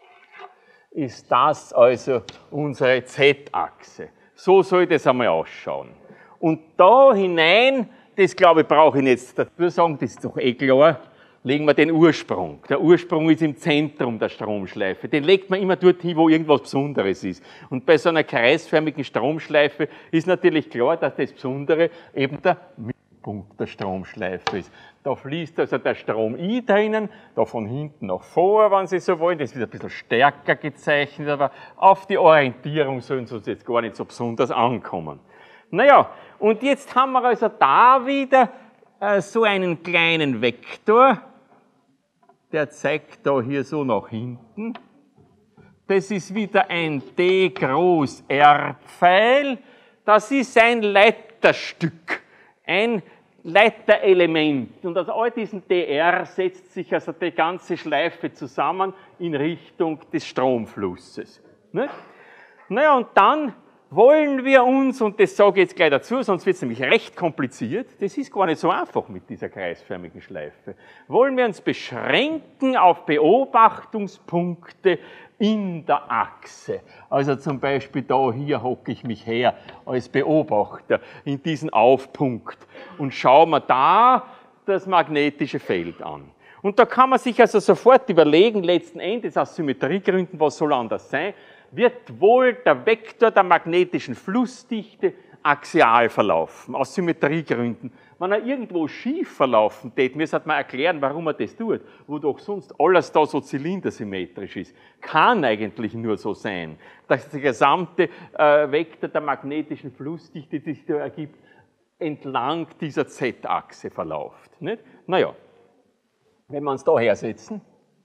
ist das also unsere Z-Achse. So soll das einmal ausschauen. Und da hinein, das glaube ich, brauche ich jetzt dazu sagen, das ist doch eh klar, legen wir den Ursprung. Der Ursprung ist im Zentrum der Stromschleife. Den legt man immer dorthin, wo irgendwas Besonderes ist. Und bei so einer kreisförmigen Stromschleife ist natürlich klar, dass das Besondere eben der Mittelpunkt der Stromschleife ist. Da fließt also der Strom I drinnen, da von hinten nach vor, wenn Sie so wollen. Das wird ein bisschen stärker gezeichnet, aber auf die Orientierung sollen Sie uns jetzt gar nicht so besonders ankommen. Naja, und jetzt haben wir also da wieder so einen kleinen Vektor, der zeigt da hier so nach hinten. Das ist wieder ein D groß R-Pfeil. Das ist ein Leiterstück, ein Leiterelement. Und aus all diesen DR setzt sich also die ganze Schleife zusammen in Richtung des Stromflusses. Nicht? Naja, und dann wollen wir uns, und das sage ich jetzt gleich dazu, sonst wird es nämlich recht kompliziert, das ist gar nicht so einfach mit dieser kreisförmigen Schleife, wollen wir uns beschränken auf Beobachtungspunkte in der Achse. Also zum Beispiel da, hier hocke ich mich her als Beobachter in diesen Aufpunkt und schaue mir da das magnetische Feld an. Und da kann man sich also sofort überlegen, letzten Endes aus Symmetriegründen, was soll anders sein, wird wohl der Vektor der magnetischen Flussdichte axial verlaufen, aus Symmetriegründen. Wenn er irgendwo schief verlaufen tät, mir sollte man erklären, warum er das tut, wo doch sonst alles da so zylindersymmetrisch ist. Kann eigentlich nur so sein, dass der gesamte Vektor der magnetischen Flussdichte, die sich da ergibt, entlang dieser Z-Achse verläuft. Nicht? Naja, wenn wir uns da hersetzen,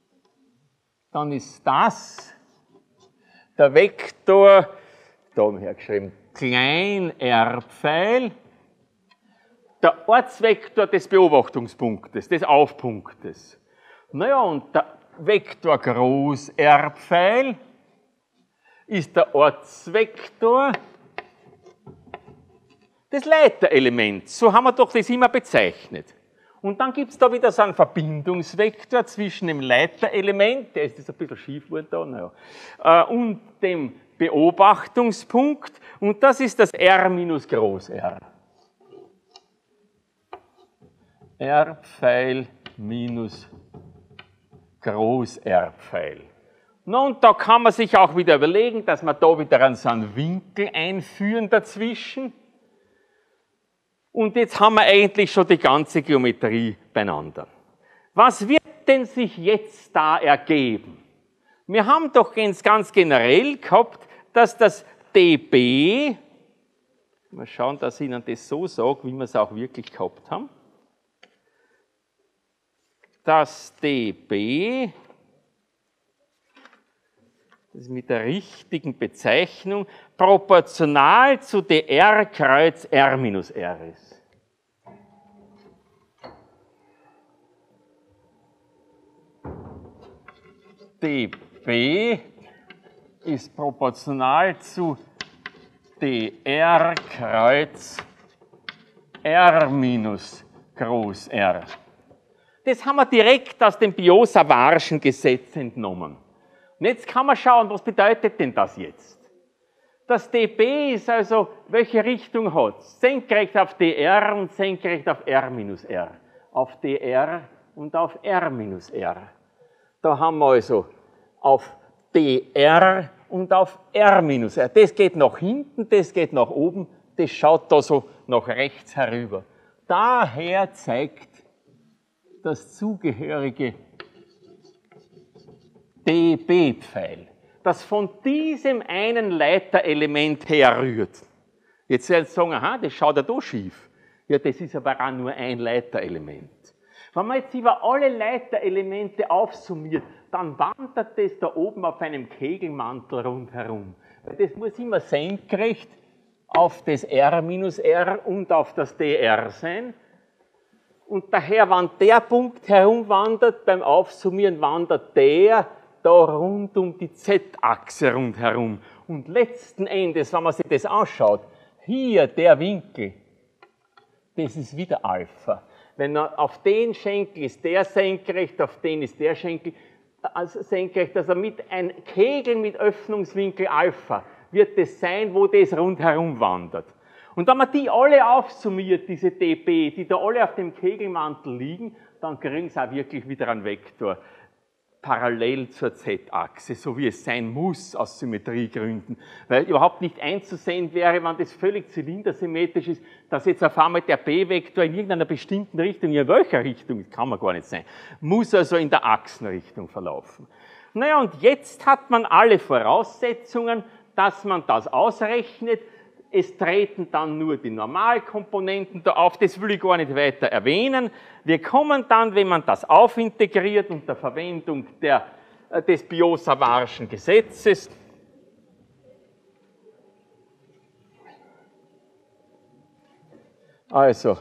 dann ist das der Vektor, da haben wir hergeschrieben, klein r-Pfeil, der Ortsvektor des Beobachtungspunktes, des Aufpunktes. Naja, und der Vektor groß r-Pfeil ist der Ortsvektor des Leiterelements. So haben wir doch das immer bezeichnet. Und dann gibt es da wieder so einen Verbindungsvektor zwischen dem Leiterelement, der ist jetzt ein bisschen schief geworden da, naja, und dem Beobachtungspunkt, und das ist das R minus Groß R. R-Pfeil minus Groß R-Pfeil. Na, und da kann man sich auch wieder überlegen, dass wir da wieder so einen Winkel einführen dazwischen. Und jetzt haben wir eigentlich schon die ganze Geometrie beieinander. Was wird denn sich jetzt da ergeben? Wir haben doch ganz generell gehabt, dass das dB, mal schauen, dass ich Ihnen das so sage, wie wir es auch wirklich gehabt haben, das dB, das ist mit der richtigen Bezeichnung, proportional zu dr kreuz r minus r ist. dB ist proportional zu dr kreuz r minus groß R. Das haben wir direkt aus dem Biot-Savarschen Gesetz entnommen. Und jetzt kann man schauen, was bedeutet denn das jetzt? Das dB ist also, welche Richtung hat es? Senkrecht auf dr und senkrecht auf r minus r. Auf dr und auf r minus r. Da haben wir also auf dr und auf r minus r. Das geht nach hinten, das geht nach oben, das schaut da so nach rechts herüber. Daher zeigt das zugehörige dB-Pfeil, das von diesem einen Leiterelement herrührt. Jetzt werden Sie sagen, aha, das schaut ja da schief. Ja, das ist aber auch nur ein Leiterelement. Wenn man jetzt über alle Leiterelemente aufsummiert, dann wandert das da oben auf einem Kegelmantel rundherum. Weil das muss immer senkrecht auf das R minus R und auf das dr sein. Und daher, wenn der Punkt herumwandert, beim Aufsummieren wandert der da rund um die Z-Achse rundherum. Und letzten Endes, wenn man sich das anschaut, hier der Winkel, das ist wieder Alpha. Wenn auf den Schenkel ist der senkrecht, auf den ist der Schenkel senkrecht, also mit einem Kegel mit Öffnungswinkel Alpha wird das sein, wo das rundherum wandert. Und wenn man die alle aufsummiert, diese dB, die da alle auf dem Kegelmantel liegen, dann kriegen sie auch wirklich wieder einen Vektor parallel zur Z-Achse, so wie es sein muss aus Symmetriegründen, weil überhaupt nicht einzusehen wäre, wenn das völlig zylindersymmetrisch ist, dass jetzt auf einmal der B-Vektor in irgendeiner bestimmten Richtung, in welcher Richtung, das kann man gar nicht sein, muss also in der Achsenrichtung verlaufen. Naja, und jetzt hat man alle Voraussetzungen, dass man das ausrechnet. Es treten dann nur die Normalkomponenten da auf, das will ich gar nicht weiter erwähnen. Wir kommen dann, wenn man das aufintegriert unter Verwendung des Biot-Savarschen Gesetzes, also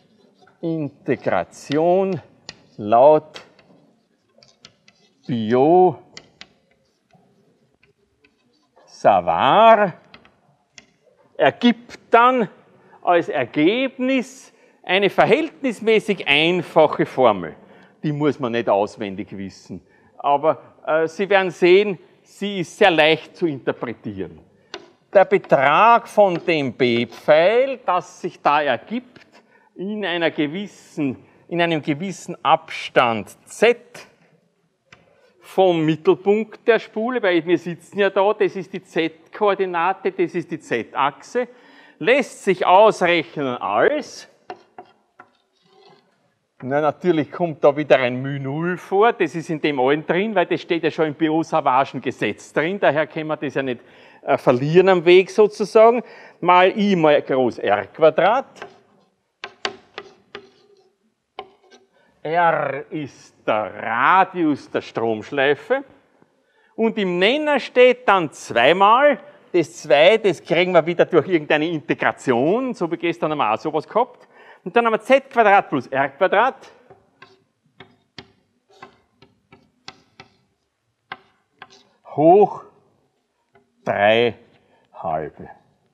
Integration laut Biot-Savart ergibt dann als Ergebnis eine verhältnismäßig einfache Formel. Die muss man nicht auswendig wissen. Aber Sie werden sehen, sie ist sehr leicht zu interpretieren. Der Betrag von dem B-Pfeil, das sich da ergibt, in einem gewissen Abstand Z vom Mittelpunkt der Spule, weil wir sitzen ja da, das ist die Z-Koordinate, das ist die Z-Achse, lässt sich ausrechnen als, na, natürlich kommt da wieder ein μ0 vor, das ist in dem allen drin, weil das steht ja schon im Biot-Savarschen Gesetz drin, daher können wir das ja nicht verlieren am Weg sozusagen, mal I mal groß R Quadrat. R ist der Radius der Stromschleife und im Nenner steht dann zweimal, das 2, das kriegen wir wieder durch irgendeine Integration, so wie gestern haben wir auch sowas gehabt, und dann haben wir Z Quadrat plus R Quadrat hoch 3 halbe.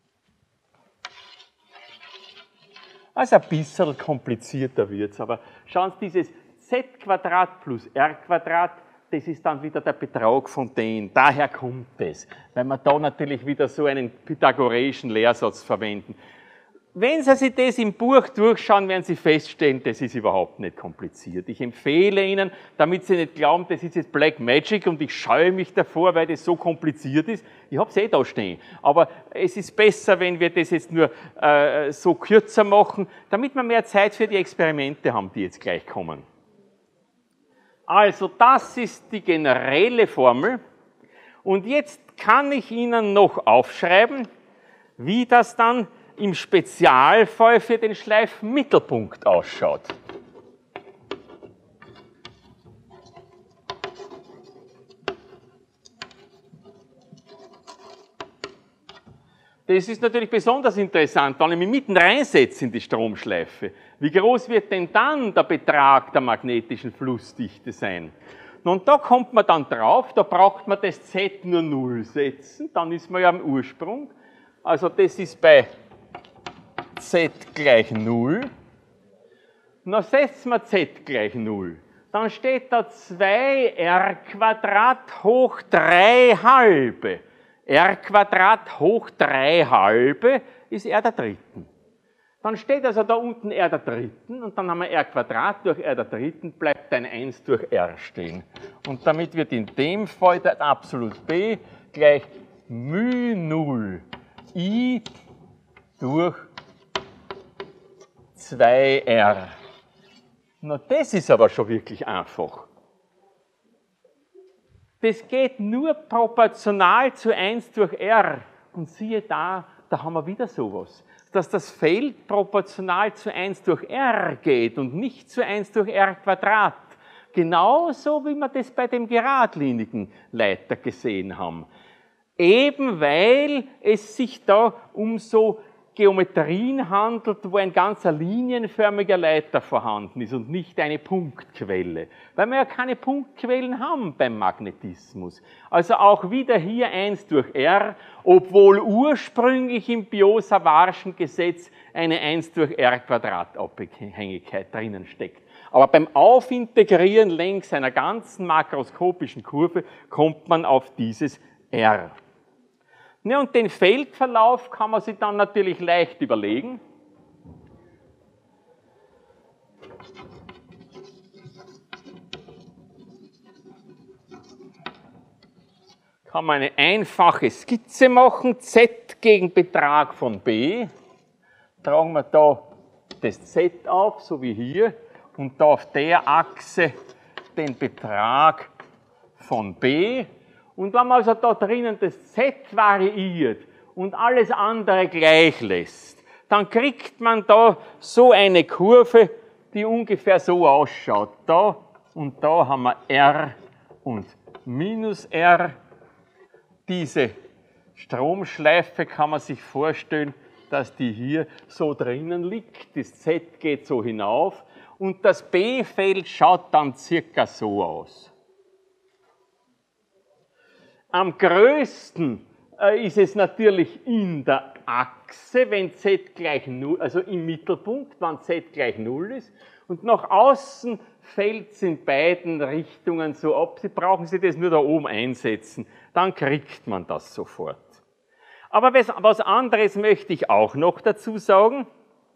Also ein bisschen komplizierter wird es, aber schauen Sie, dieses Z Quadrat plus R Quadrat, das ist dann wieder der Betrag von denen. Daher kommt es, weil wir da natürlich wieder so einen pythagoreischen Lehrsatz verwenden. wenn Sie sich das im Buch durchschauen, werden Sie feststellen, das ist überhaupt nicht kompliziert. Ich empfehle Ihnen, damit Sie nicht glauben, das ist jetzt Black Magic und ich scheue mich davor, weil das so kompliziert ist. Ich habe es eh da stehen. Aber es ist besser, wenn wir das jetzt nur so kürzer machen, damit wir mehr Zeit für die Experimente haben, die jetzt gleich kommen. Also, das ist die generelle Formel. Und jetzt kann ich Ihnen noch aufschreiben, wie das dann im Spezialfall für den Schleifmittelpunkt ausschaut. Das ist natürlich besonders interessant, wenn ich mich mitten reinsetze in die Stromschleife. Wie groß wird denn dann der Betrag der magnetischen Flussdichte sein? Und da kommt man dann drauf, da braucht man das Z nur 0 setzen, dann ist man ja am Ursprung. Also das ist bei Z gleich 0. Dann setzen wir Z gleich 0. Dann steht da 2r² hoch 3 halbe. R² hoch 3 halbe ist R der Dritten. Dann steht also da unten R der Dritten und dann haben wir R² durch R der Dritten, bleibt ein 1 durch R stehen. Und damit wird in dem Fall der Absolut B gleich μ0 I durch 2R. Na, das ist aber schon wirklich einfach. Das geht nur proportional zu 1 durch R. Und siehe da, da haben wir wieder sowas. Dass das Feld proportional zu 1 durch R geht und nicht zu 1 durch R². Genauso wie wir das bei dem geradlinigen Leiter gesehen haben. Eben weil es sich da um so Geometrien handelt, wo ein ganzer linienförmiger Leiter vorhanden ist und nicht eine Punktquelle. Weil wir ja keine Punktquellen haben beim Magnetismus. Also auch wieder hier 1 durch R, obwohl ursprünglich im Biot-Savarschen Gesetz eine 1 durch R² Abhängigkeit drinnen steckt. Aber beim Aufintegrieren längs einer ganzen makroskopischen Kurve kommt man auf dieses R. Ja, und den Feldverlauf kann man sich dann natürlich leicht überlegen. Kann man eine einfache Skizze machen, Z gegen Betrag von B. Tragen wir da das Z auf, so wie hier, und da auf der Achse den Betrag von B. Und wenn man also da drinnen das Z variiert und alles andere gleich lässt, dann kriegt man da so eine Kurve, die ungefähr so ausschaut. Da und da haben wir R und minus R. Diese Stromschleife kann man sich vorstellen, dass die hier so drinnen liegt. Das Z geht so hinauf und das B-Feld schaut dann circa so aus. Am größten ist es natürlich in der Achse, wenn Z gleich 0, also im Mittelpunkt, wenn Z gleich 0 ist. Und nach außen fällt es in beiden Richtungen so ab. Sie brauchen sich das nur da oben einsetzen, dann kriegt man das sofort. Aber was anderes möchte ich auch noch dazu sagen.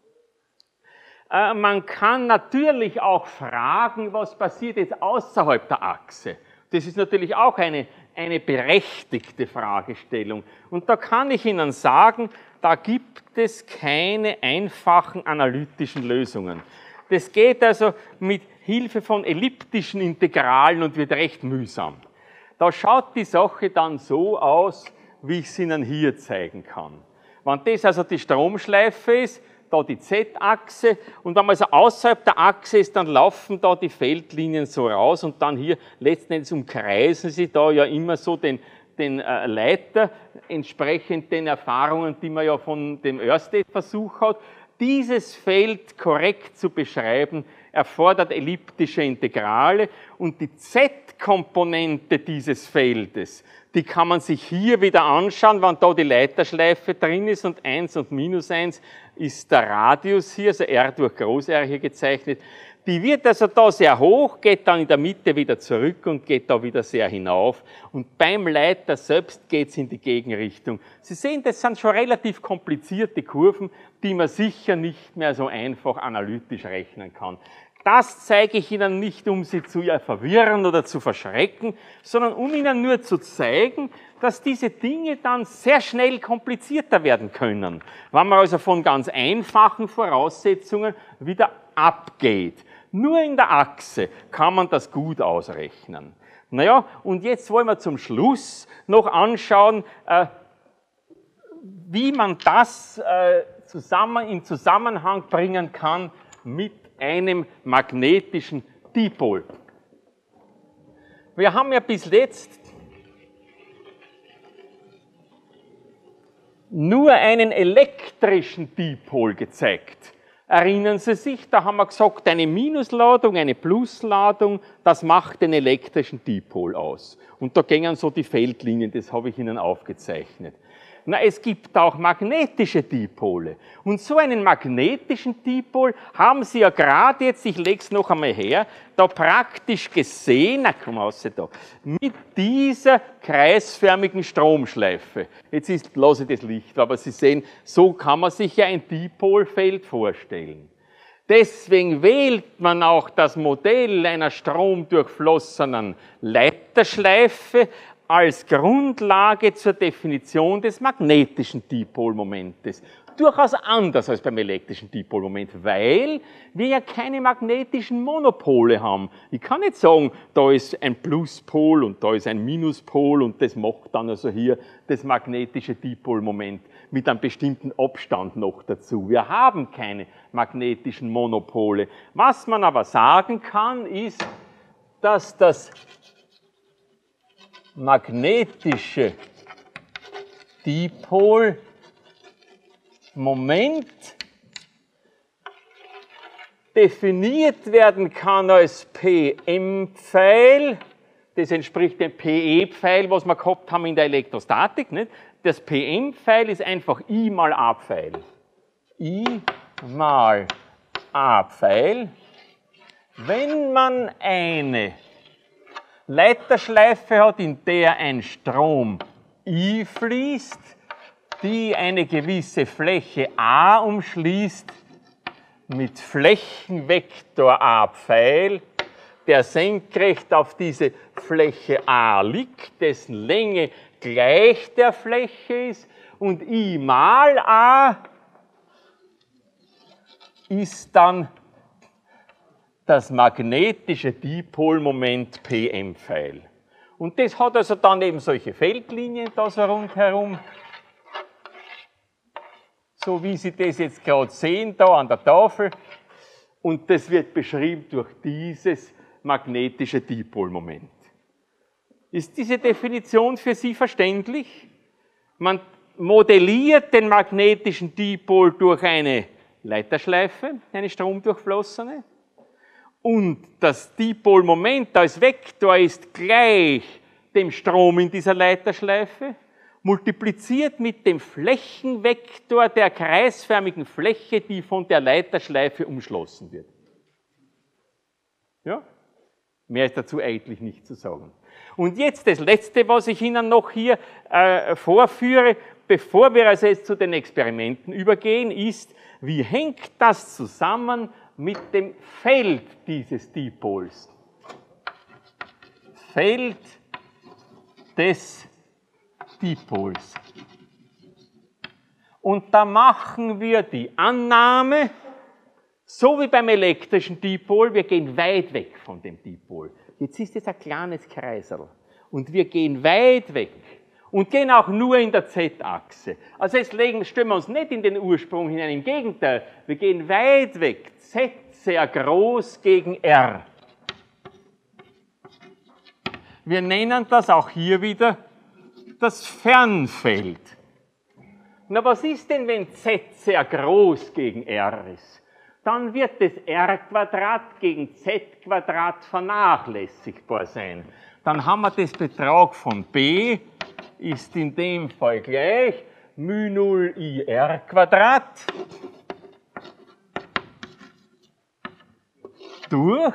Man kann natürlich auch fragen, was passiert jetzt außerhalb der Achse. Das ist natürlich auch eine berechtigte Fragestellung. Und da kann ich Ihnen sagen, da gibt es keine einfachen analytischen Lösungen. Das geht also mit Hilfe von elliptischen Integralen und wird recht mühsam. Da schaut die Sache dann so aus, wie ich es Ihnen hier zeigen kann. Wenn das also die Stromschleife ist, da die Z-Achse, und wenn man also außerhalb der Achse ist, dann laufen da die Feldlinien so raus und dann hier letzten Endes umkreisen sie da ja immer so den Leiter, entsprechend den Erfahrungen, die man ja von dem Ørsted-Versuch hat. Dieses Feld korrekt zu beschreiben, erfordert elliptische Integrale und die Z-Komponente dieses Feldes, die kann man sich hier wieder anschauen, wenn da die Leiterschleife drin ist und 1 und minus 1 ist der Radius hier, also R durch Groß R hier gezeichnet. Die wird also da sehr hoch, geht dann in der Mitte wieder zurück und geht da wieder sehr hinauf. Und beim Leiter selbst geht es in die Gegenrichtung. Sie sehen, das sind schon relativ komplizierte Kurven, die man sicher nicht mehr so einfach analytisch rechnen kann. Das zeige ich Ihnen nicht, um Sie zu verwirren oder zu verschrecken, sondern um Ihnen nur zu zeigen, dass diese Dinge dann sehr schnell komplizierter werden können, wenn man also von ganz einfachen Voraussetzungen wieder abgeht. Nur in der Achse kann man das gut ausrechnen. Naja, und jetzt wollen wir zum Schluss noch anschauen, wie man das in Zusammenhang bringen kann mit einem magnetischen Dipol. Wir haben ja bis jetzt nur einen elektrischen Dipol gezeigt. Erinnern Sie sich, da haben wir gesagt, eine Minusladung, eine Plusladung, das macht den elektrischen Dipol aus. Und da gingen so die Feldlinien, das habe ich Ihnen aufgezeichnet. Na, es gibt auch magnetische Dipole. Und so einen magnetischen Dipol haben Sie ja gerade jetzt, ich lege es noch einmal her, da praktisch gesehen, na komm raus da, mit dieser kreisförmigen Stromschleife. Jetzt lasse ich das Licht, aber Sie sehen, so kann man sich ja ein Dipolfeld vorstellen. Deswegen wählt man auch das Modell einer stromdurchflossenen Leiterschleife als Grundlage zur Definition des magnetischen Dipolmomentes. Durchaus anders als beim elektrischen Dipolmoment, weil wir ja keine magnetischen Monopole haben. Ich kann nicht sagen, da ist ein Pluspol und da ist ein Minuspol und das macht dann also hier das magnetische Dipolmoment mit einem bestimmten Abstand noch dazu. Wir haben keine magnetischen Monopole. Was man aber sagen kann, ist, dass das magnetische Dipolmoment definiert werden kann als PM-Pfeil. Das entspricht dem PE-Pfeil, was wir gehabt haben in der Elektrostatik. Nicht? Das PM-Pfeil ist einfach I mal A-Pfeil. I mal A-Pfeil. Wenn man eine Leiterschleife hat, in der ein Strom I fließt, die eine gewisse Fläche A umschließt, mit Flächenvektor A-Pfeil, der senkrecht auf diese Fläche A liegt, dessen Länge gleich der Fläche ist, und I mal A ist dann das magnetische Dipolmoment PM-Pfeil. Und das hat also dann eben solche Feldlinien da so rundherum, so wie Sie das jetzt gerade sehen, da an der Tafel. Und das wird beschrieben durch dieses magnetische Dipolmoment. Ist diese Definition für Sie verständlich? Man modelliert den magnetischen Dipol durch eine Leiterschleife, eine stromdurchflossene. Und das Dipolmoment als Vektor ist gleich dem Strom in dieser Leiterschleife, multipliziert mit dem Flächenvektor der kreisförmigen Fläche, die von der Leiterschleife umschlossen wird. Ja? Mehr ist dazu eigentlich nicht zu sagen. Und jetzt das Letzte, was ich Ihnen noch hier vorführe, bevor wir also jetzt zu den Experimenten übergehen, ist, wie hängt das zusammen mit dem Feld dieses Dipols? Feld des Dipols. Und da machen wir die Annahme, so wie beim elektrischen Dipol, wir gehen weit weg von dem Dipol. Jetzt ist es ein kleines Kreisel und wir gehen weit weg und gehen auch nur in der Z-Achse. Also jetzt stellen wir uns nicht in den Ursprung hinein, im Gegenteil, wir gehen weit weg, Z sehr groß gegen R. Wir nennen das auch hier wieder das Fernfeld. Na, was ist denn, wenn Z sehr groß gegen R ist? Dann wird das R² gegen Z² vernachlässigbar sein. Dann haben wir das Betrag von B ist in dem Fall gleich μ0 IR². durch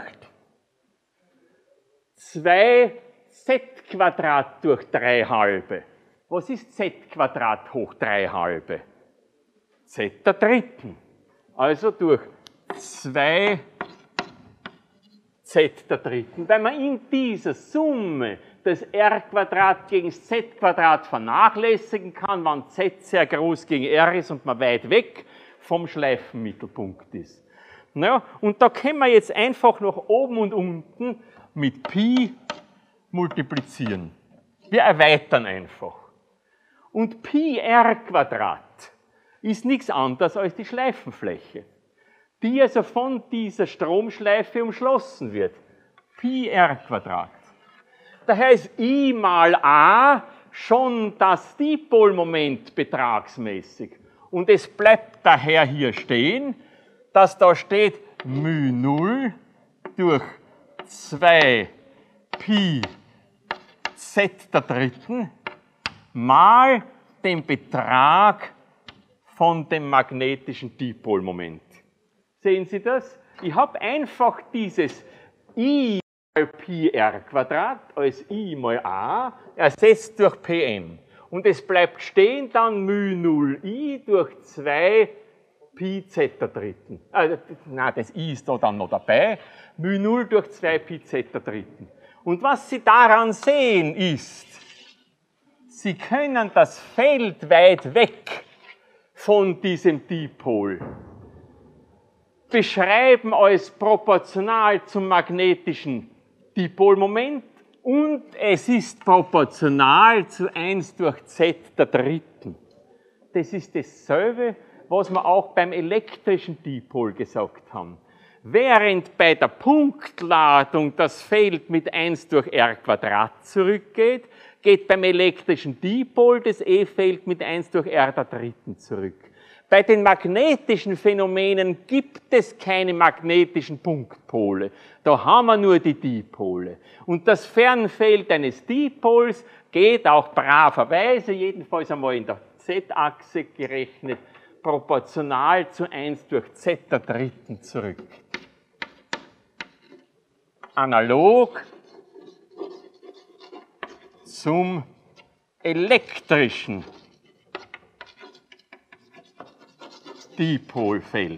2z² durch 3 halbe. Was ist z² hoch 3 halbe? Z der dritten. Also durch 2z der dritten. Wenn man in dieser Summe das r² gegen das z² vernachlässigen kann, wenn z sehr groß gegen r ist und man weit weg vom Schleifenmittelpunkt ist. Naja, und da können wir jetzt einfach nach oben und unten mit Pi multiplizieren. Wir erweitern einfach. Und Pi r² ist nichts anderes als die Schleifenfläche, die also von dieser Stromschleife umschlossen wird. Pi r². Daher ist I mal A schon das Dipolmoment betragsmäßig. Und es bleibt daher hier stehen, dass da steht μ0 durch 2 Pi z der dritten mal den Betrag von dem magnetischen Dipolmoment. Sehen Sie das? Ich habe einfach dieses I mal Pi r² als I mal A ersetzt durch Pm. Und es bleibt stehen dann μ0i durch 2 Pi z der dritten. Nein, das I ist da dann noch dabei. μ0 durch 2 Pi z der dritten. Und was Sie daran sehen ist, Sie können das Feld weit weg von diesem Dipol beschreiben als proportional zum magnetischen Dipolmoment und es ist proportional zu 1 durch z der dritten. Das ist dasselbe, was wir auch beim elektrischen Dipol gesagt haben. Während bei der Punktladung das Feld mit 1 durch r² zurückgeht, geht beim elektrischen Dipol das E-Feld mit 1 durch r der dritten zurück. Bei den magnetischen Phänomenen gibt es keine magnetischen Punktpole. Da haben wir nur die Dipole. Und das Fernfeld eines Dipols geht auch braverweise, jedenfalls einmal in der Z-Achse gerechnet, proportional zu 1 durch z der dritten zurück. Analog zum elektrischen Dipolfeld.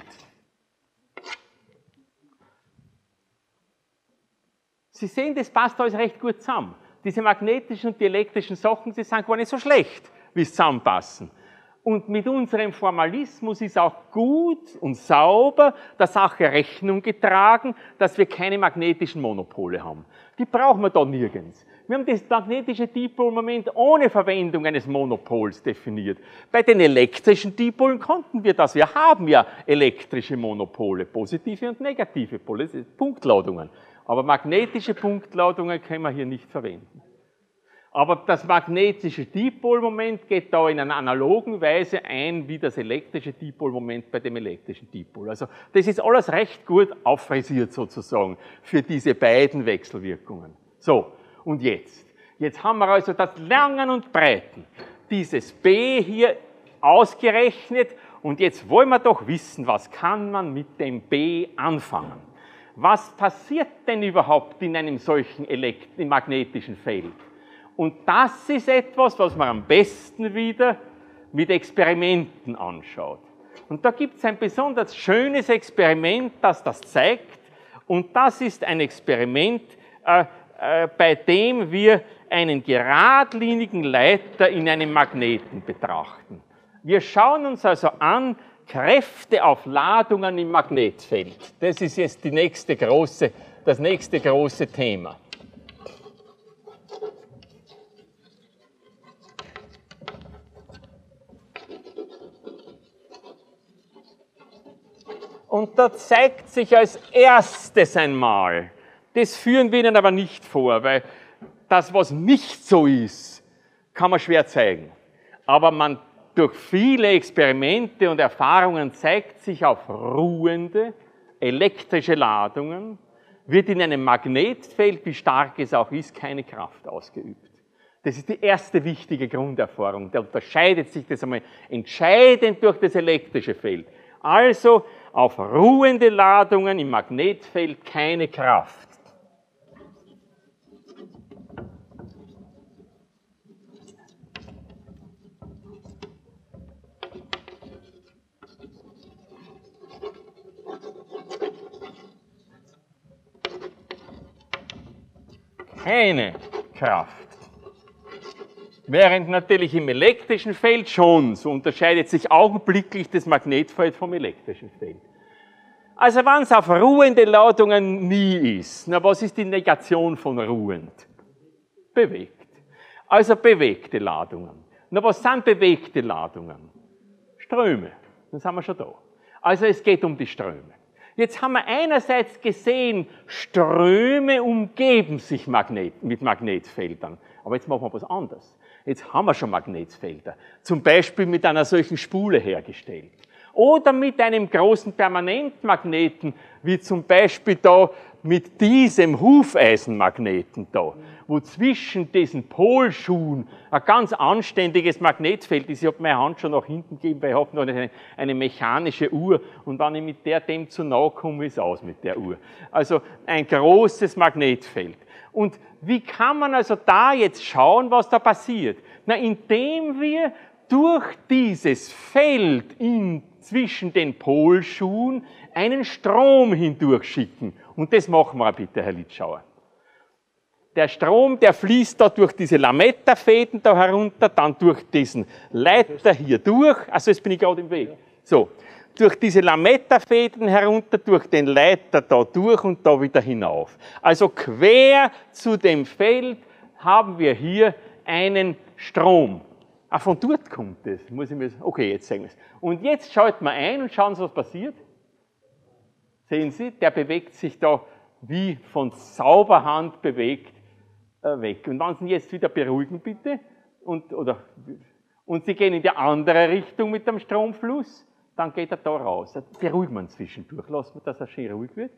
Sie sehen, das passt alles recht gut zusammen. Diese magnetischen und die elektrischen Sachen, die sind gar nicht so schlecht, wie sie zusammenpassen. Und mit unserem Formalismus ist auch gut und sauber der Sache Rechnung getragen, dass wir keine magnetischen Monopole haben. Die brauchen wir da nirgends. Wir haben das magnetische Dipolmoment ohne Verwendung eines Monopols definiert. Bei den elektrischen Dipolen konnten wir das. Wir haben ja elektrische Monopole, positive und negative Punktladungen. Aber magnetische Punktladungen können wir hier nicht verwenden. Aber das magnetische Dipolmoment geht da in einer analogen Weise ein, wie das elektrische Dipolmoment bei dem elektrischen Dipol. Also das ist alles recht gut auffrisiert sozusagen für diese beiden Wechselwirkungen. So, und jetzt? Jetzt haben wir also das Langen und Breiten, dieses B hier ausgerechnet und jetzt wollen wir doch wissen, was kann man mit dem B anfangen? Was passiert denn überhaupt in einem solchen magnetischen Feld? Und das ist etwas, was man am besten wieder mit Experimenten anschaut. Und da gibt es ein besonders schönes Experiment, das das zeigt. Und das ist ein Experiment, bei dem wir einen geradlinigen Leiter in einem Magneten betrachten. Wir schauen uns also an Kräfte auf Ladungen im Magnetfeld. Das ist jetzt das nächste große Thema. Und da zeigt sich als erstes einmal, das führen wir Ihnen aber nicht vor, weil das, was nicht so ist, kann man schwer zeigen. Aber durch viele Experimente und Erfahrungen zeigt sich auf ruhende elektrische Ladungen, wird in einem Magnetfeld, wie stark es auch ist, keine Kraft ausgeübt. Das ist die erste wichtige Grunderfahrung. Da unterscheidet sich das einmal entscheidend durch das elektrische Feld. Also auf ruhende Ladungen im Magnetfeld keine Kraft. Keine Kraft. Während natürlich im elektrischen Feld schon, so unterscheidet sich augenblicklich das Magnetfeld vom elektrischen Feld. Also wenn es auf ruhende Ladungen nie ist, na was ist die Negation von ruhend? Bewegt. Also bewegte Ladungen. Na was sind bewegte Ladungen? Ströme. Dann sind wir schon da. Also es geht um die Ströme. Jetzt haben wir einerseits gesehen, Ströme umgeben sich mit Magnetfeldern. Aber jetzt machen wir was anderes. Jetzt haben wir schon Magnetfelder. Zum Beispiel mit einer solchen Spule hergestellt. Oder mit einem großen Permanentmagneten, wie zum Beispiel da mit diesem Hufeisenmagneten da, wo zwischen diesen Polschuhen ein ganz anständiges Magnetfeld ist. Ich habe meine Hand schon nach hinten gegeben, weil ich habe noch eine mechanische Uhr und wenn ich mit dem zu nahe komme, ist es aus mit der Uhr. Also ein großes Magnetfeld. Und wie kann man also da jetzt schauen, was da passiert? Na, indem wir durch dieses Feld zwischen den Polschuhen einen Strom hindurchschicken. Und das machen wir bitte, Herr Litschauer. Der Strom, der fließt da durch diese Lametta-Fäden da herunter, dann durch diesen Leiter hier durch. Also jetzt bin ich gerade im Weg. So, durch diese Lametta-Fäden herunter, durch den Leiter da durch und da wieder hinauf. Also quer zu dem Feld haben wir hier einen Strom. Ah, von dort kommt das. Okay, jetzt sehen wir es. Und jetzt schalten wir ein und schauen, was passiert. Sehen Sie, der bewegt sich da wie von Zauberhand bewegt weg. Und wenn Sie ihn jetzt wieder beruhigen, bitte, und Sie gehen in die andere Richtung mit dem Stromfluss, dann geht er da raus. Beruhigen wir ihn zwischendurch. Lassen wir, dass er schön ruhig wird.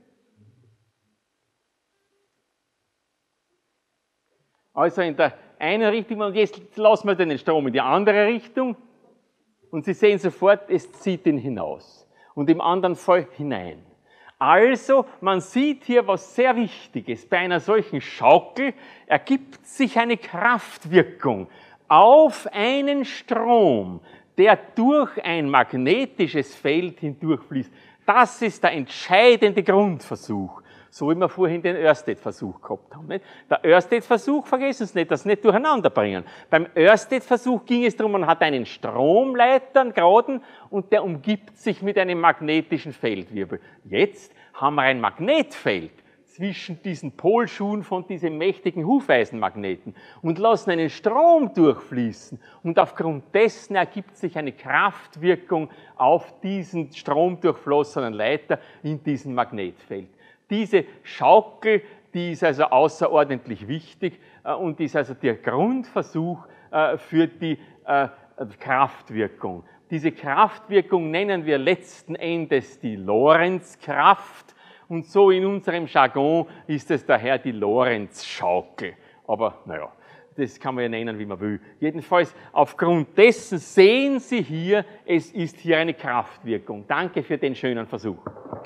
Also in der einen Richtung, und jetzt lassen wir den Strom in die andere Richtung. Und Sie sehen sofort, es zieht ihn hinaus. Und im anderen Fall hinein. Also, man sieht hier was sehr Wichtiges. Bei einer solchen Schaukel ergibt sich eine Kraftwirkung auf einen Strom, der durch ein magnetisches Feld hindurchfließt. Das ist der entscheidende Grundversuch. So wie wir vorhin den Ørsted-Versuch gehabt haben. Nicht? Der Ørsted-Versuch, vergessen Sie nicht, das nicht durcheinander bringen. Beim Ørsted-Versuch ging es darum, man hat einen Stromleiter, einen geraden, und der umgibt sich mit einem magnetischen Feldwirbel. Jetzt haben wir ein Magnetfeld zwischen diesen Polschuhen von diesen mächtigen Hufeisenmagneten und lassen einen Strom durchfließen. Und aufgrund dessen ergibt sich eine Kraftwirkung auf diesen stromdurchflossenen Leiter in diesem Magnetfeld. Diese Schaukel, die ist also außerordentlich wichtig und ist also der Grundversuch für die Kraftwirkung. Diese Kraftwirkung nennen wir letzten Endes die Lorentzkraft und so in unserem Jargon ist es daher die Lorentzschaukel. Aber naja, das kann man ja nennen, wie man will. Jedenfalls, aufgrund dessen sehen Sie hier, es ist hier eine Kraftwirkung. Danke für den schönen Versuch.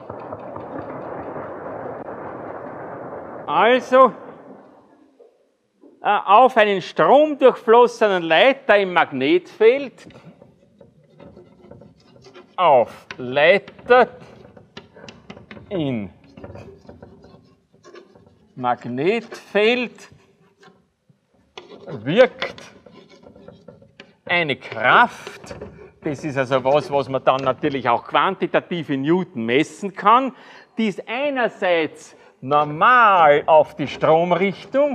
Also, auf einen stromdurchflossenen Leiter im Magnetfeld, auf Leiter in Magnetfeld wirkt eine Kraft, das ist also was man dann natürlich auch quantitativ in Newton messen kann, die ist einerseits normal auf die Stromrichtung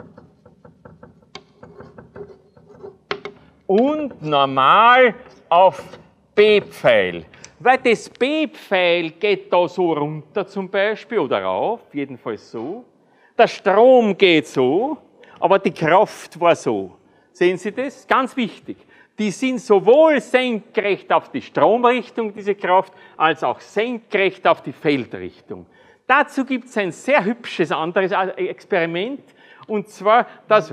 und normal auf B-Pfeil. Weil das B-Pfeil geht da so runter zum Beispiel oder rauf, jedenfalls so. Der Strom geht so, aber die Kraft war so. Sehen Sie das? Ganz wichtig. Die sind sowohl senkrecht auf die Stromrichtung, diese Kraft, als auch senkrecht auf die Feldrichtung. Dazu gibt es ein sehr hübsches anderes Experiment, und zwar das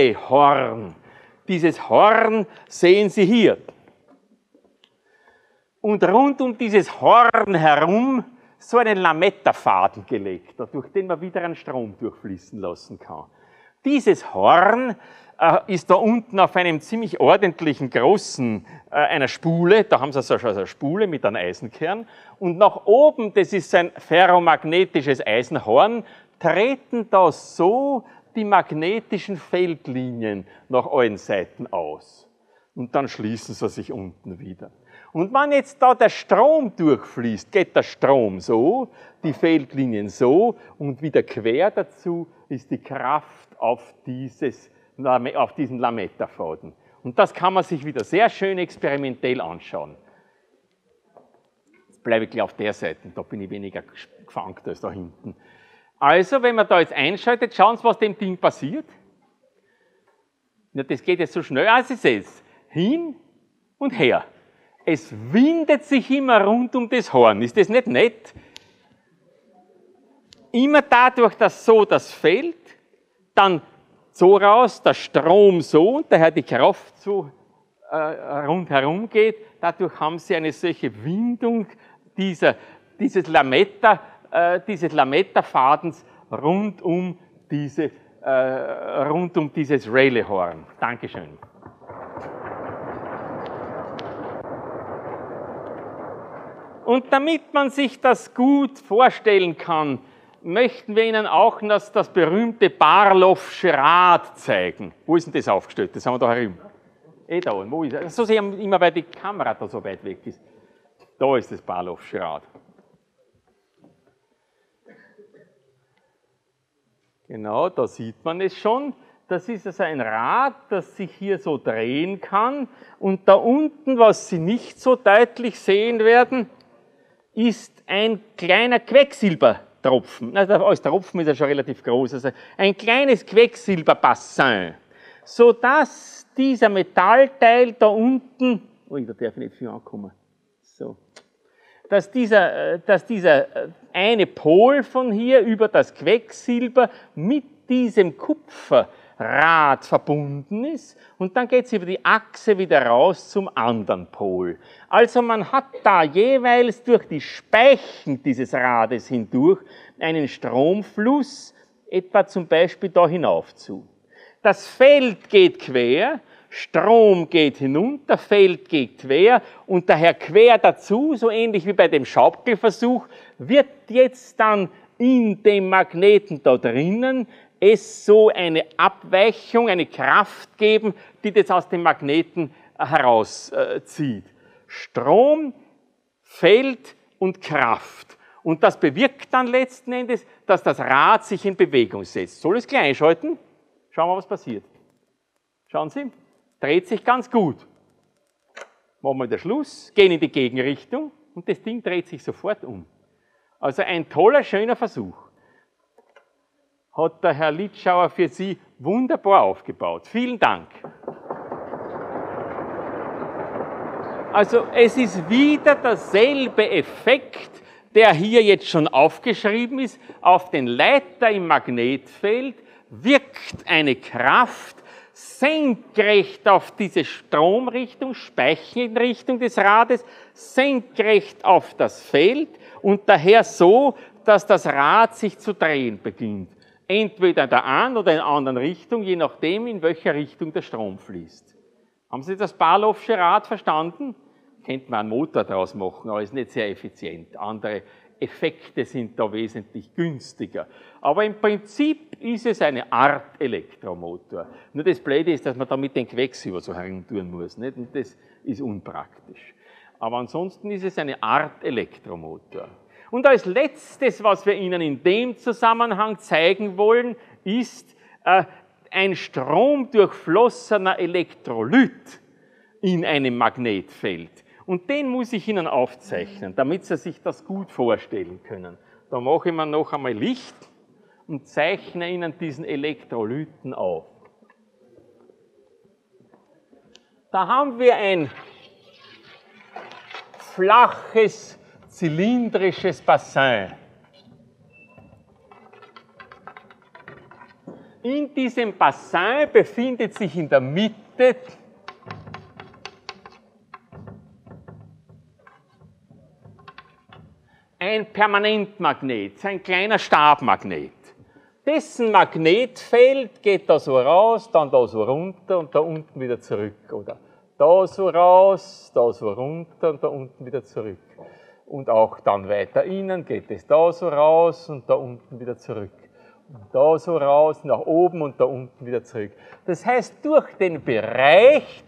Rayleigh-Horn. Dieses Horn sehen Sie hier. und rund um dieses Horn herum so einen Lametta-Faden gelegt, durch den man wieder einen Strom durchfließen lassen kann. Dieses Horn ist da unten auf einem ziemlich ordentlichen großen, einer Spule, da haben sie also schon eine Spule mit einem Eisenkern, und nach oben, das ist ein ferromagnetisches Eisenhorn, treten da so die magnetischen Feldlinien nach allen Seiten aus. Und dann schließen sie sich unten wieder. Und wenn jetzt da der Strom durchfließt, geht der Strom so, die Feldlinien so, und wieder quer dazu ist die Kraft auf diesen Lametta-Faden. Und das kann man sich wieder sehr schön experimentell anschauen. Jetzt bleibe ich gleich auf der Seite, da bin ich weniger gefangen als da hinten. Also, wenn man da jetzt einschaltet, schauen Sie, was dem Ding passiert. Ja, das geht jetzt so schnell, als ich sehe es. Hin und her. Es windet sich immer rund um das Horn. Ist das nicht nett? Immer dadurch, dass so das Feld, dann so raus, der Strom so und daher die Kraft so rundherum geht, dadurch haben Sie eine solche Windung dieses Lametta-Fadens rund um dieses Rayleigh-Horn. Dankeschön. Und damit man sich das gut vorstellen kann, möchten wir Ihnen auch das berühmte Barlow'sche Rad zeigen. Wo ist denn das aufgestellt? Das haben wir da herüben. Da, wo ist es? So sehen wir immer, weil die Kamera da so weit weg ist. Da ist das Barlow'sche Rad. Genau, da sieht man es schon. Das ist also ein Rad, das sich hier so drehen kann. Und da unten, was Sie nicht so deutlich sehen werden, ist ein kleiner Quecksilbertropfen. Also als Tropfen ist er schon relativ groß. Also ein kleines Quecksilberbassin, sodass dieser Metallteil da unten, da darf ich nicht viel ankommen, so, dass dieser eine Pol von hier über das Quecksilber mit diesem Kupferrad verbunden ist und dann geht es über die Achse wieder raus zum anderen Pol. Also man hat da jeweils durch die Speichen dieses Rades hindurch einen Stromfluss, etwa zum Beispiel da hinauf zu. Das Feld geht quer, Strom geht hinunter, Feld geht quer und daher quer dazu, so ähnlich wie bei dem Schaukelversuch, wird jetzt dann in dem Magneten da drinnen es so eine Abweichung, eine Kraft geben, die das aus dem Magneten herauszieht. Strom, Feld und Kraft. Und das bewirkt dann letzten Endes, dass das Rad sich in Bewegung setzt. Soll ich es gleich einschalten? Schauen wir, was passiert. Schauen Sie, dreht sich ganz gut. Machen wir den Schluss, gehen in die Gegenrichtung und das Ding dreht sich sofort um. Also ein toller, schöner Versuch. Hat der Herr Litschauer für Sie wunderbar aufgebaut. Vielen Dank. Also es ist wieder derselbe Effekt, der hier jetzt schon aufgeschrieben ist. Auf den Leiter im Magnetfeld wirkt eine Kraft senkrecht auf diese Stromrichtung, Speichenrichtung des Rades, senkrecht auf das Feld und daher so, dass das Rad sich zu drehen beginnt. Entweder in der einen oder in der anderen Richtung, je nachdem, in welcher Richtung der Strom fließt. Haben Sie das Barlow'sche Rad verstanden? Könnte man einen Motor daraus machen, aber ist nicht sehr effizient. Andere Effekte sind da wesentlich günstiger. Aber im Prinzip ist es eine Art Elektromotor. Nur das Blöde ist, dass man da mit den Quecksilber so herumtun muss. Nicht? Und das ist unpraktisch. Aber ansonsten ist es eine Art Elektromotor. Und als letztes, was wir Ihnen in dem Zusammenhang zeigen wollen, ist ein stromdurchflossener Elektrolyt in einem Magnetfeld. Und den muss ich Ihnen aufzeichnen, damit Sie sich das gut vorstellen können. Da mache ich mir noch einmal Licht und zeichne Ihnen diesen Elektrolyten auf. Da haben wir ein flaches, zylindrisches Bassin. In diesem Bassin befindet sich in der Mitte ein Permanentmagnet, ein kleiner Stabmagnet. Dessen Magnetfeld geht da so raus, dann da so runter und da unten wieder zurück. Oder da so raus, da so runter und da unten wieder zurück. Und auch dann weiter innen geht es da so raus und da unten wieder zurück. Und da so raus, nach oben und da unten wieder zurück. Das heißt, durch den Bereich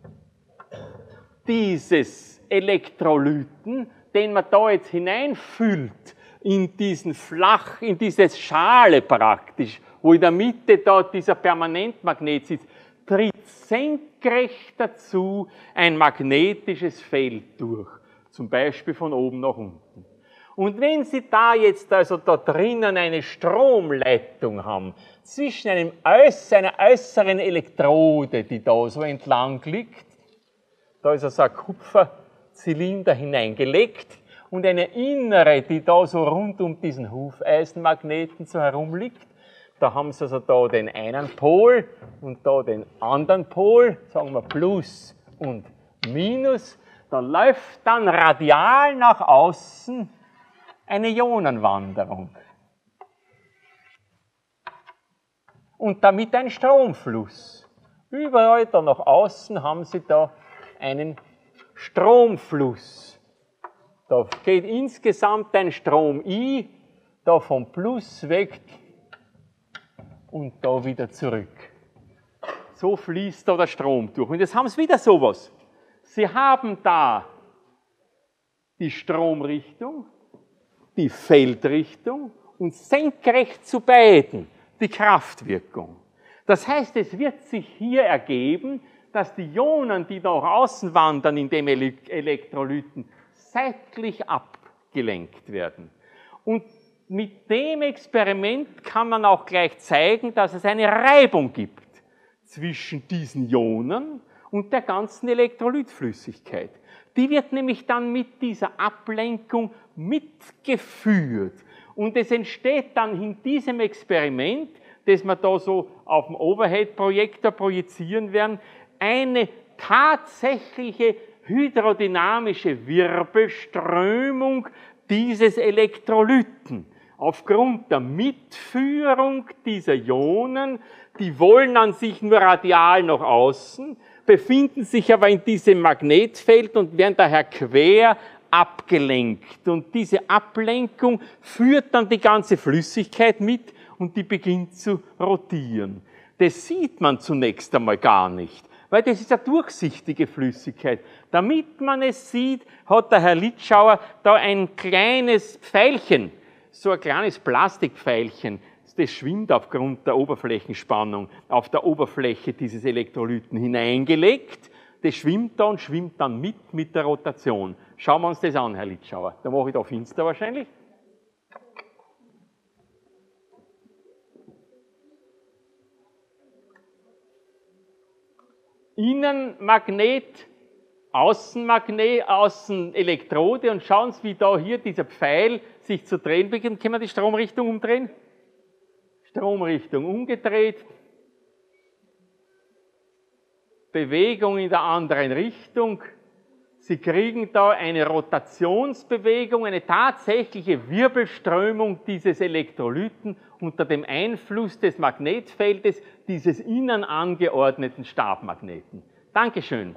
dieses Elektrolyten, den man da jetzt hineinfüllt, in diese Schale praktisch, wo in der Mitte da dieser Permanentmagnet sitzt, tritt senkrecht dazu ein magnetisches Feld durch. Zum Beispiel von oben nach unten. Und wenn Sie da jetzt also da drinnen eine Stromleitung haben, zwischen einer äußeren Elektrode, die da so entlang liegt, da ist also ein Kupferzylinder hineingelegt, und eine innere, die da so rund um diesen Hufeisenmagneten so herum liegt. Da haben Sie also da den einen Pol und da den anderen Pol, sagen wir Plus und Minus. Da läuft dann radial nach außen eine Ionenwanderung. Und damit ein Stromfluss. Überall da nach außen haben Sie da einen Stromfluss. Da geht insgesamt ein Strom I, da vom Plus weg und da wieder zurück. So fließt da der Strom durch. Und jetzt haben Sie wieder sowas. Sie haben da die Stromrichtung, die Feldrichtung und senkrecht zu beiden die Kraftwirkung. Das heißt, es wird sich hier ergeben, dass die Ionen, die nach außen wandern in dem Elektrolyten, seitlich abgelenkt werden. Und mit dem Experiment kann man auch gleich zeigen, dass es eine Reibung gibt zwischen diesen Ionen und der ganzen Elektrolytflüssigkeit. Die wird nämlich dann mit dieser Ablenkung mitgeführt. Und es entsteht dann in diesem Experiment, das wir da so auf dem Overhead-Projektor projizieren werden, eine tatsächliche hydrodynamische Wirbelströmung dieses Elektrolyten. Aufgrund der Mitführung dieser Ionen, die wollen an sich nur radial nach außen, befinden sich aber in diesem Magnetfeld und werden daher quer abgelenkt. Und diese Ablenkung führt dann die ganze Flüssigkeit mit und die beginnt zu rotieren. Das sieht man zunächst einmal gar nicht, weil das ist eine durchsichtige Flüssigkeit. Damit man es sieht, hat der Herr Litschauer da ein kleines Pfeilchen, so ein kleines Plastikpfeilchen, das schwimmt aufgrund der Oberflächenspannung auf der Oberfläche dieses Elektrolyten hineingelegt. Das schwimmt da und schwimmt dann mit der Rotation. Schauen wir uns das an, Herr Litschauer. Da mache ich da finster wahrscheinlich. Innenmagnet, Außenmagnet, Außenelektrode, und schauen Sie, wie da hier dieser Pfeil sich zu drehen beginnt. Können wir die Stromrichtung umdrehen? Stromrichtung umgedreht. Bewegung in der anderen Richtung. Sie kriegen da eine Rotationsbewegung, eine tatsächliche Wirbelströmung dieses Elektrolyten unter dem Einfluss des Magnetfeldes dieses innen angeordneten Stabmagneten. Dankeschön.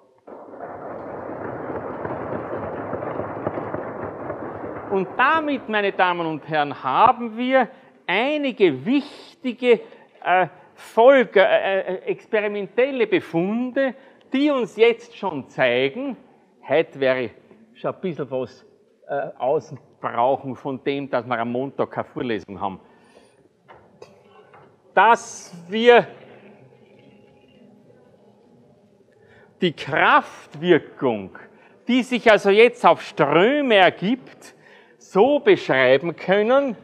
Und damit, meine Damen und Herren, haben wir einige wichtige experimentelle Befunde, die uns jetzt schon zeigen, heute wäre schon ein bisschen was außen brauchen von dem, dass wir am Montag keine Vorlesung haben, dass wir die Kraftwirkung, die sich also jetzt auf Ströme ergibt, so beschreiben können,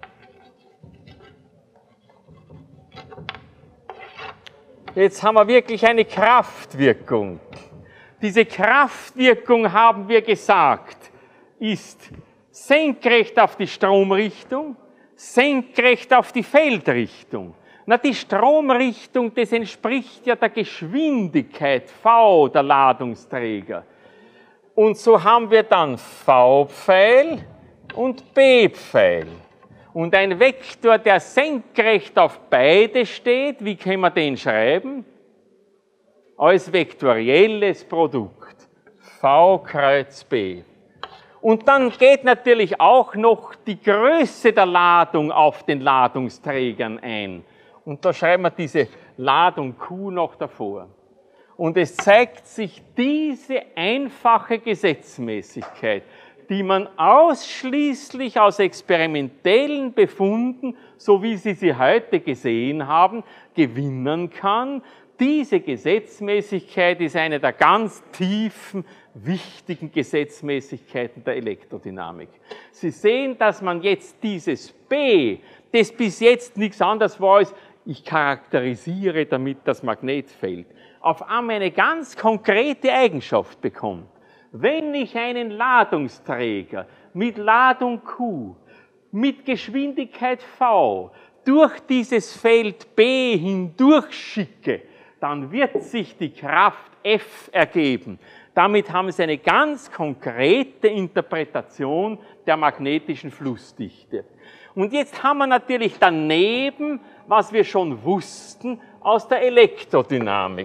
jetzt haben wir wirklich eine Kraftwirkung. Diese Kraftwirkung, haben wir gesagt, ist senkrecht auf die Stromrichtung, senkrecht auf die Feldrichtung. Na, die Stromrichtung, das entspricht ja der Geschwindigkeit v der Ladungsträger. Und so haben wir dann V-Pfeil, und B-Pfeil. Und ein Vektor, der senkrecht auf beide steht, wie können wir den schreiben? Als vektorielles Produkt. V Kreuz B. Und dann geht natürlich auch noch die Größe der Ladung auf den Ladungsträgern ein. Und da schreiben wir diese Ladung Q noch davor. Und es zeigt sich diese einfache Gesetzmäßigkeit, die man ausschließlich aus experimentellen Befunden, so wie Sie sie heute gesehen haben, gewinnen kann. Diese Gesetzmäßigkeit ist eine der ganz tiefen, wichtigen Gesetzmäßigkeiten der Elektrodynamik. Sie sehen, dass man jetzt dieses B, das bis jetzt nichts anderes war als, ich charakterisiere damit das Magnetfeld, auf einmal eine ganz konkrete Eigenschaft bekommt. Wenn ich einen Ladungsträger mit Ladung Q, mit Geschwindigkeit V durch dieses Feld B hindurchschicke, dann wird sich die Kraft F ergeben. Damit haben Sie eine ganz konkrete Interpretation der magnetischen Flussdichte. Und jetzt haben wir natürlich daneben, was wir schon wussten, aus der Elektrodynamik.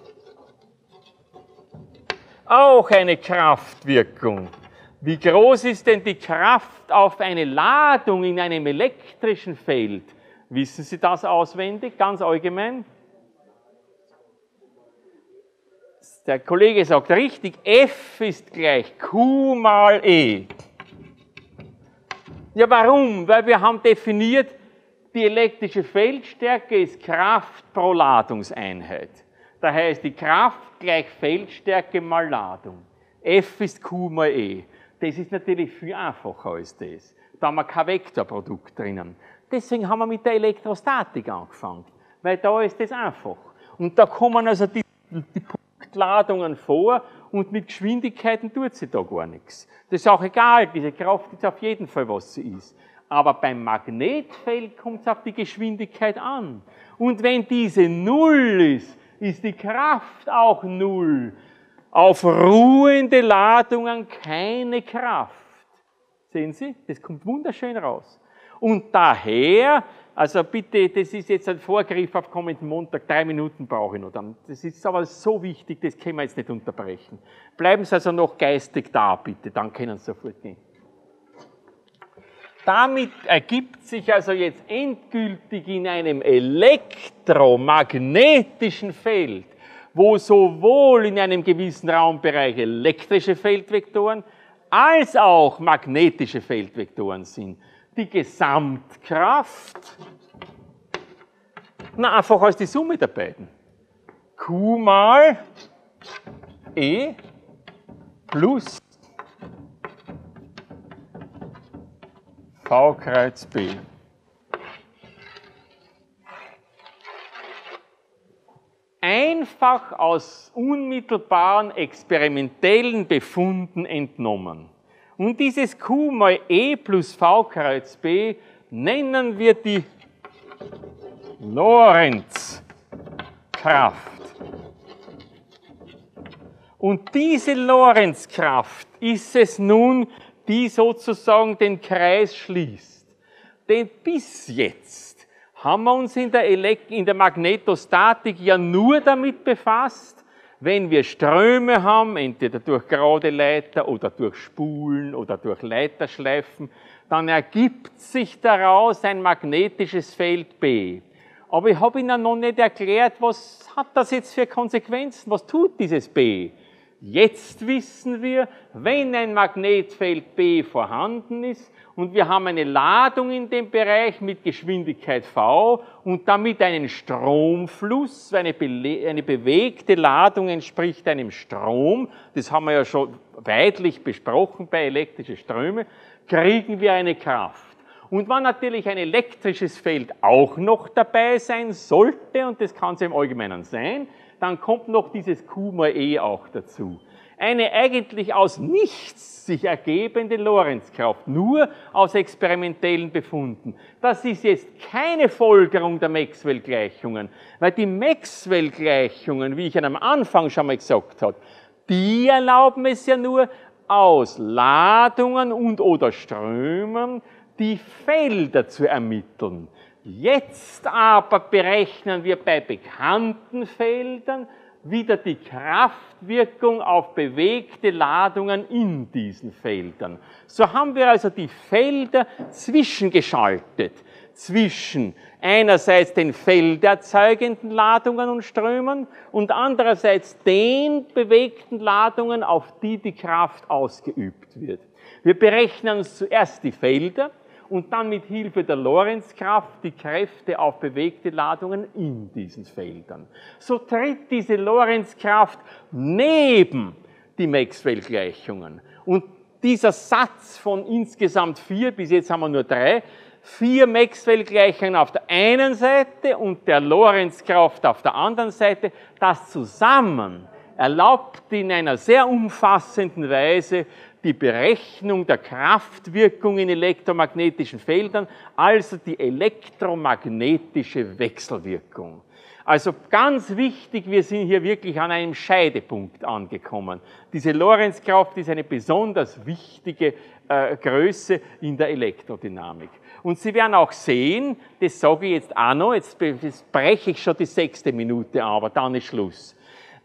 Auch eine Kraftwirkung. Wie groß ist denn die Kraft auf eine Ladung in einem elektrischen Feld? Wissen Sie das auswendig, ganz allgemein? Der Kollege sagt richtig, F ist gleich Q mal E. Ja, warum? Weil wir haben definiert, die elektrische Feldstärke ist Kraft pro Ladungseinheit. Daher ist die Kraft gleich Feldstärke mal Ladung. F ist Q mal E. Das ist natürlich viel einfacher als das. Da haben wir kein Vektorprodukt drinnen. Deswegen haben wir mit der Elektrostatik angefangen, weil da ist das einfach. Und da kommen also die Punktladungen vor und mit Geschwindigkeiten tut sie da gar nichts. Das ist auch egal, diese Kraft ist auf jeden Fall, was sie ist. Aber beim Magnetfeld kommt es auf die Geschwindigkeit an. Und wenn diese Null ist, ist die Kraft auch Null. Auf ruhende Ladungen keine Kraft. Sehen Sie? Das kommt wunderschön raus. Und daher, also bitte, das ist jetzt ein Vorgriff auf kommenden Montag, 3 Minuten brauche ich noch dann. Das ist aber so wichtig, das können wir jetzt nicht unterbrechen. Bleiben Sie also noch geistig da, bitte, dann können Sie sofort gehen. Damit ergibt sich also jetzt endgültig in einem elektromagnetischen Feld, wo sowohl in einem gewissen Raumbereich elektrische Feldvektoren als auch magnetische Feldvektoren sind, die Gesamtkraft, einfach als die Summe der beiden. Q mal E plus V Kreuz B. Einfach aus unmittelbaren experimentellen Befunden entnommen. Und dieses Q mal E plus V Kreuz B nennen wir die Lorentzkraft. Und diese Lorentzkraft ist es nun, die sozusagen den Kreis schließt. Denn bis jetzt haben wir uns in der Magnetostatik ja nur damit befasst, wenn wir Ströme haben, entweder durch gerade Leiter oder durch Spulen oder durch Leiterschleifen, dann ergibt sich daraus ein magnetisches Feld B. Aber ich habe Ihnen noch nicht erklärt, was hat das jetzt für Konsequenzen? Was tut dieses B? Jetzt wissen wir, wenn ein Magnetfeld B vorhanden ist und wir haben eine Ladung in dem Bereich mit Geschwindigkeit V und damit einen Stromfluss, eine bewegte Ladung entspricht einem Strom, das haben wir ja schon weitlich besprochen bei elektrischen Strömen, kriegen wir eine Kraft. Und wenn natürlich ein elektrisches Feld auch noch dabei sein sollte, und das kann es im Allgemeinen sein, dann kommt noch dieses Q mal E auch dazu. Eine eigentlich aus nichts sich ergebende Lorentzkraft, nur aus experimentellen Befunden. Das ist jetzt keine Folgerung der Maxwell-Gleichungen, weil die Maxwell-Gleichungen, wie ich am Anfang schon mal gesagt habe, die erlauben es ja nur, aus Ladungen und oder Strömen die Felder zu ermitteln. Jetzt aber berechnen wir bei bekannten Feldern wieder die Kraftwirkung auf bewegte Ladungen in diesen Feldern. So haben wir also die Felder zwischengeschaltet, zwischen einerseits den felderzeugenden Ladungen und Strömen und andererseits den bewegten Ladungen, auf die die Kraft ausgeübt wird. Wir berechnen uns zuerst die Felder und dann mit Hilfe der Lorentzkraft die Kräfte auf bewegte Ladungen in diesen Feldern. So tritt diese Lorentzkraft neben die Maxwell-Gleichungen. Und dieser Satz von insgesamt 4, bis jetzt haben wir nur 3, 4 Maxwell-Gleichungen auf der einen Seite und der Lorentzkraft auf der anderen Seite, das zusammen erlaubt in einer sehr umfassenden Weise die Berechnung der Kraftwirkung in elektromagnetischen Feldern, also die elektromagnetische Wechselwirkung. Also ganz wichtig, wir sind hier wirklich an einem Scheidepunkt angekommen. Diese Lorentzkraft ist eine besonders wichtige Größe in der Elektrodynamik. Und Sie werden auch sehen, das sage ich jetzt auch noch, jetzt breche ich schon die 6. Minute, aber dann ist Schluss.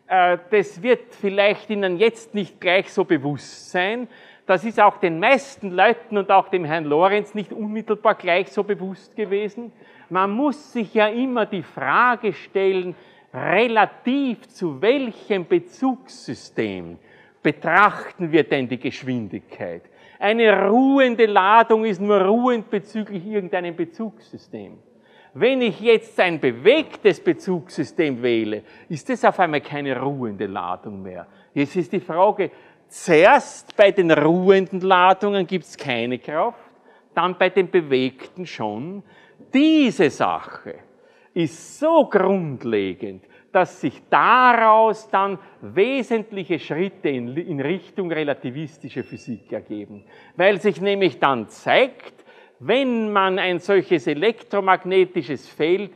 Das wird vielleicht Ihnen jetzt nicht gleich so bewusst sein. Das ist auch den meisten Leuten und auch dem Herrn Lorenz nicht unmittelbar gleich so bewusst gewesen. Man muss sich ja immer die Frage stellen, relativ zu welchem Bezugssystem betrachten wir denn die Geschwindigkeit? Eine ruhende Ladung ist nur ruhend bezüglich irgendeinem Bezugssystem. Wenn ich jetzt ein bewegtes Bezugssystem wähle, ist das auf einmal keine ruhende Ladung mehr. Jetzt ist die Frage, zuerst bei den ruhenden Ladungen gibt es keine Kraft, dann bei den bewegten schon. Diese Sache ist so grundlegend, dass sich daraus dann wesentliche Schritte in Richtung relativistische Physik ergeben. Weil sich nämlich dann zeigt, wenn man ein solches elektromagnetisches Feld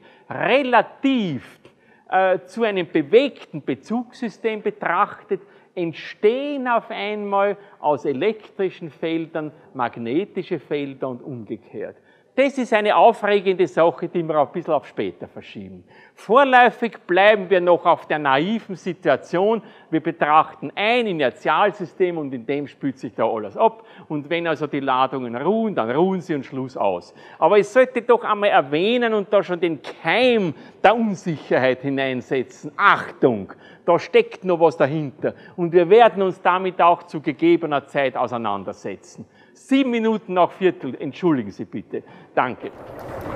relativ zu einem bewegten Bezugssystem betrachtet, entstehen auf einmal aus elektrischen Feldern magnetische Felder und umgekehrt. Das ist eine aufregende Sache, die wir auch ein bisschen auf später verschieben. Vorläufig bleiben wir noch auf der naiven Situation, wir betrachten ein Inertialsystem und in dem spült sich da alles ab. Und wenn also die Ladungen ruhen, dann ruhen sie und Schluss aus. Aber ich sollte doch einmal erwähnen und da schon den Keim der Unsicherheit hineinsetzen. Achtung, da steckt noch was dahinter. Und wir werden uns damit auch zu gegebener Zeit auseinandersetzen. 7 Minuten nach Viertel, entschuldigen Sie bitte. Danke.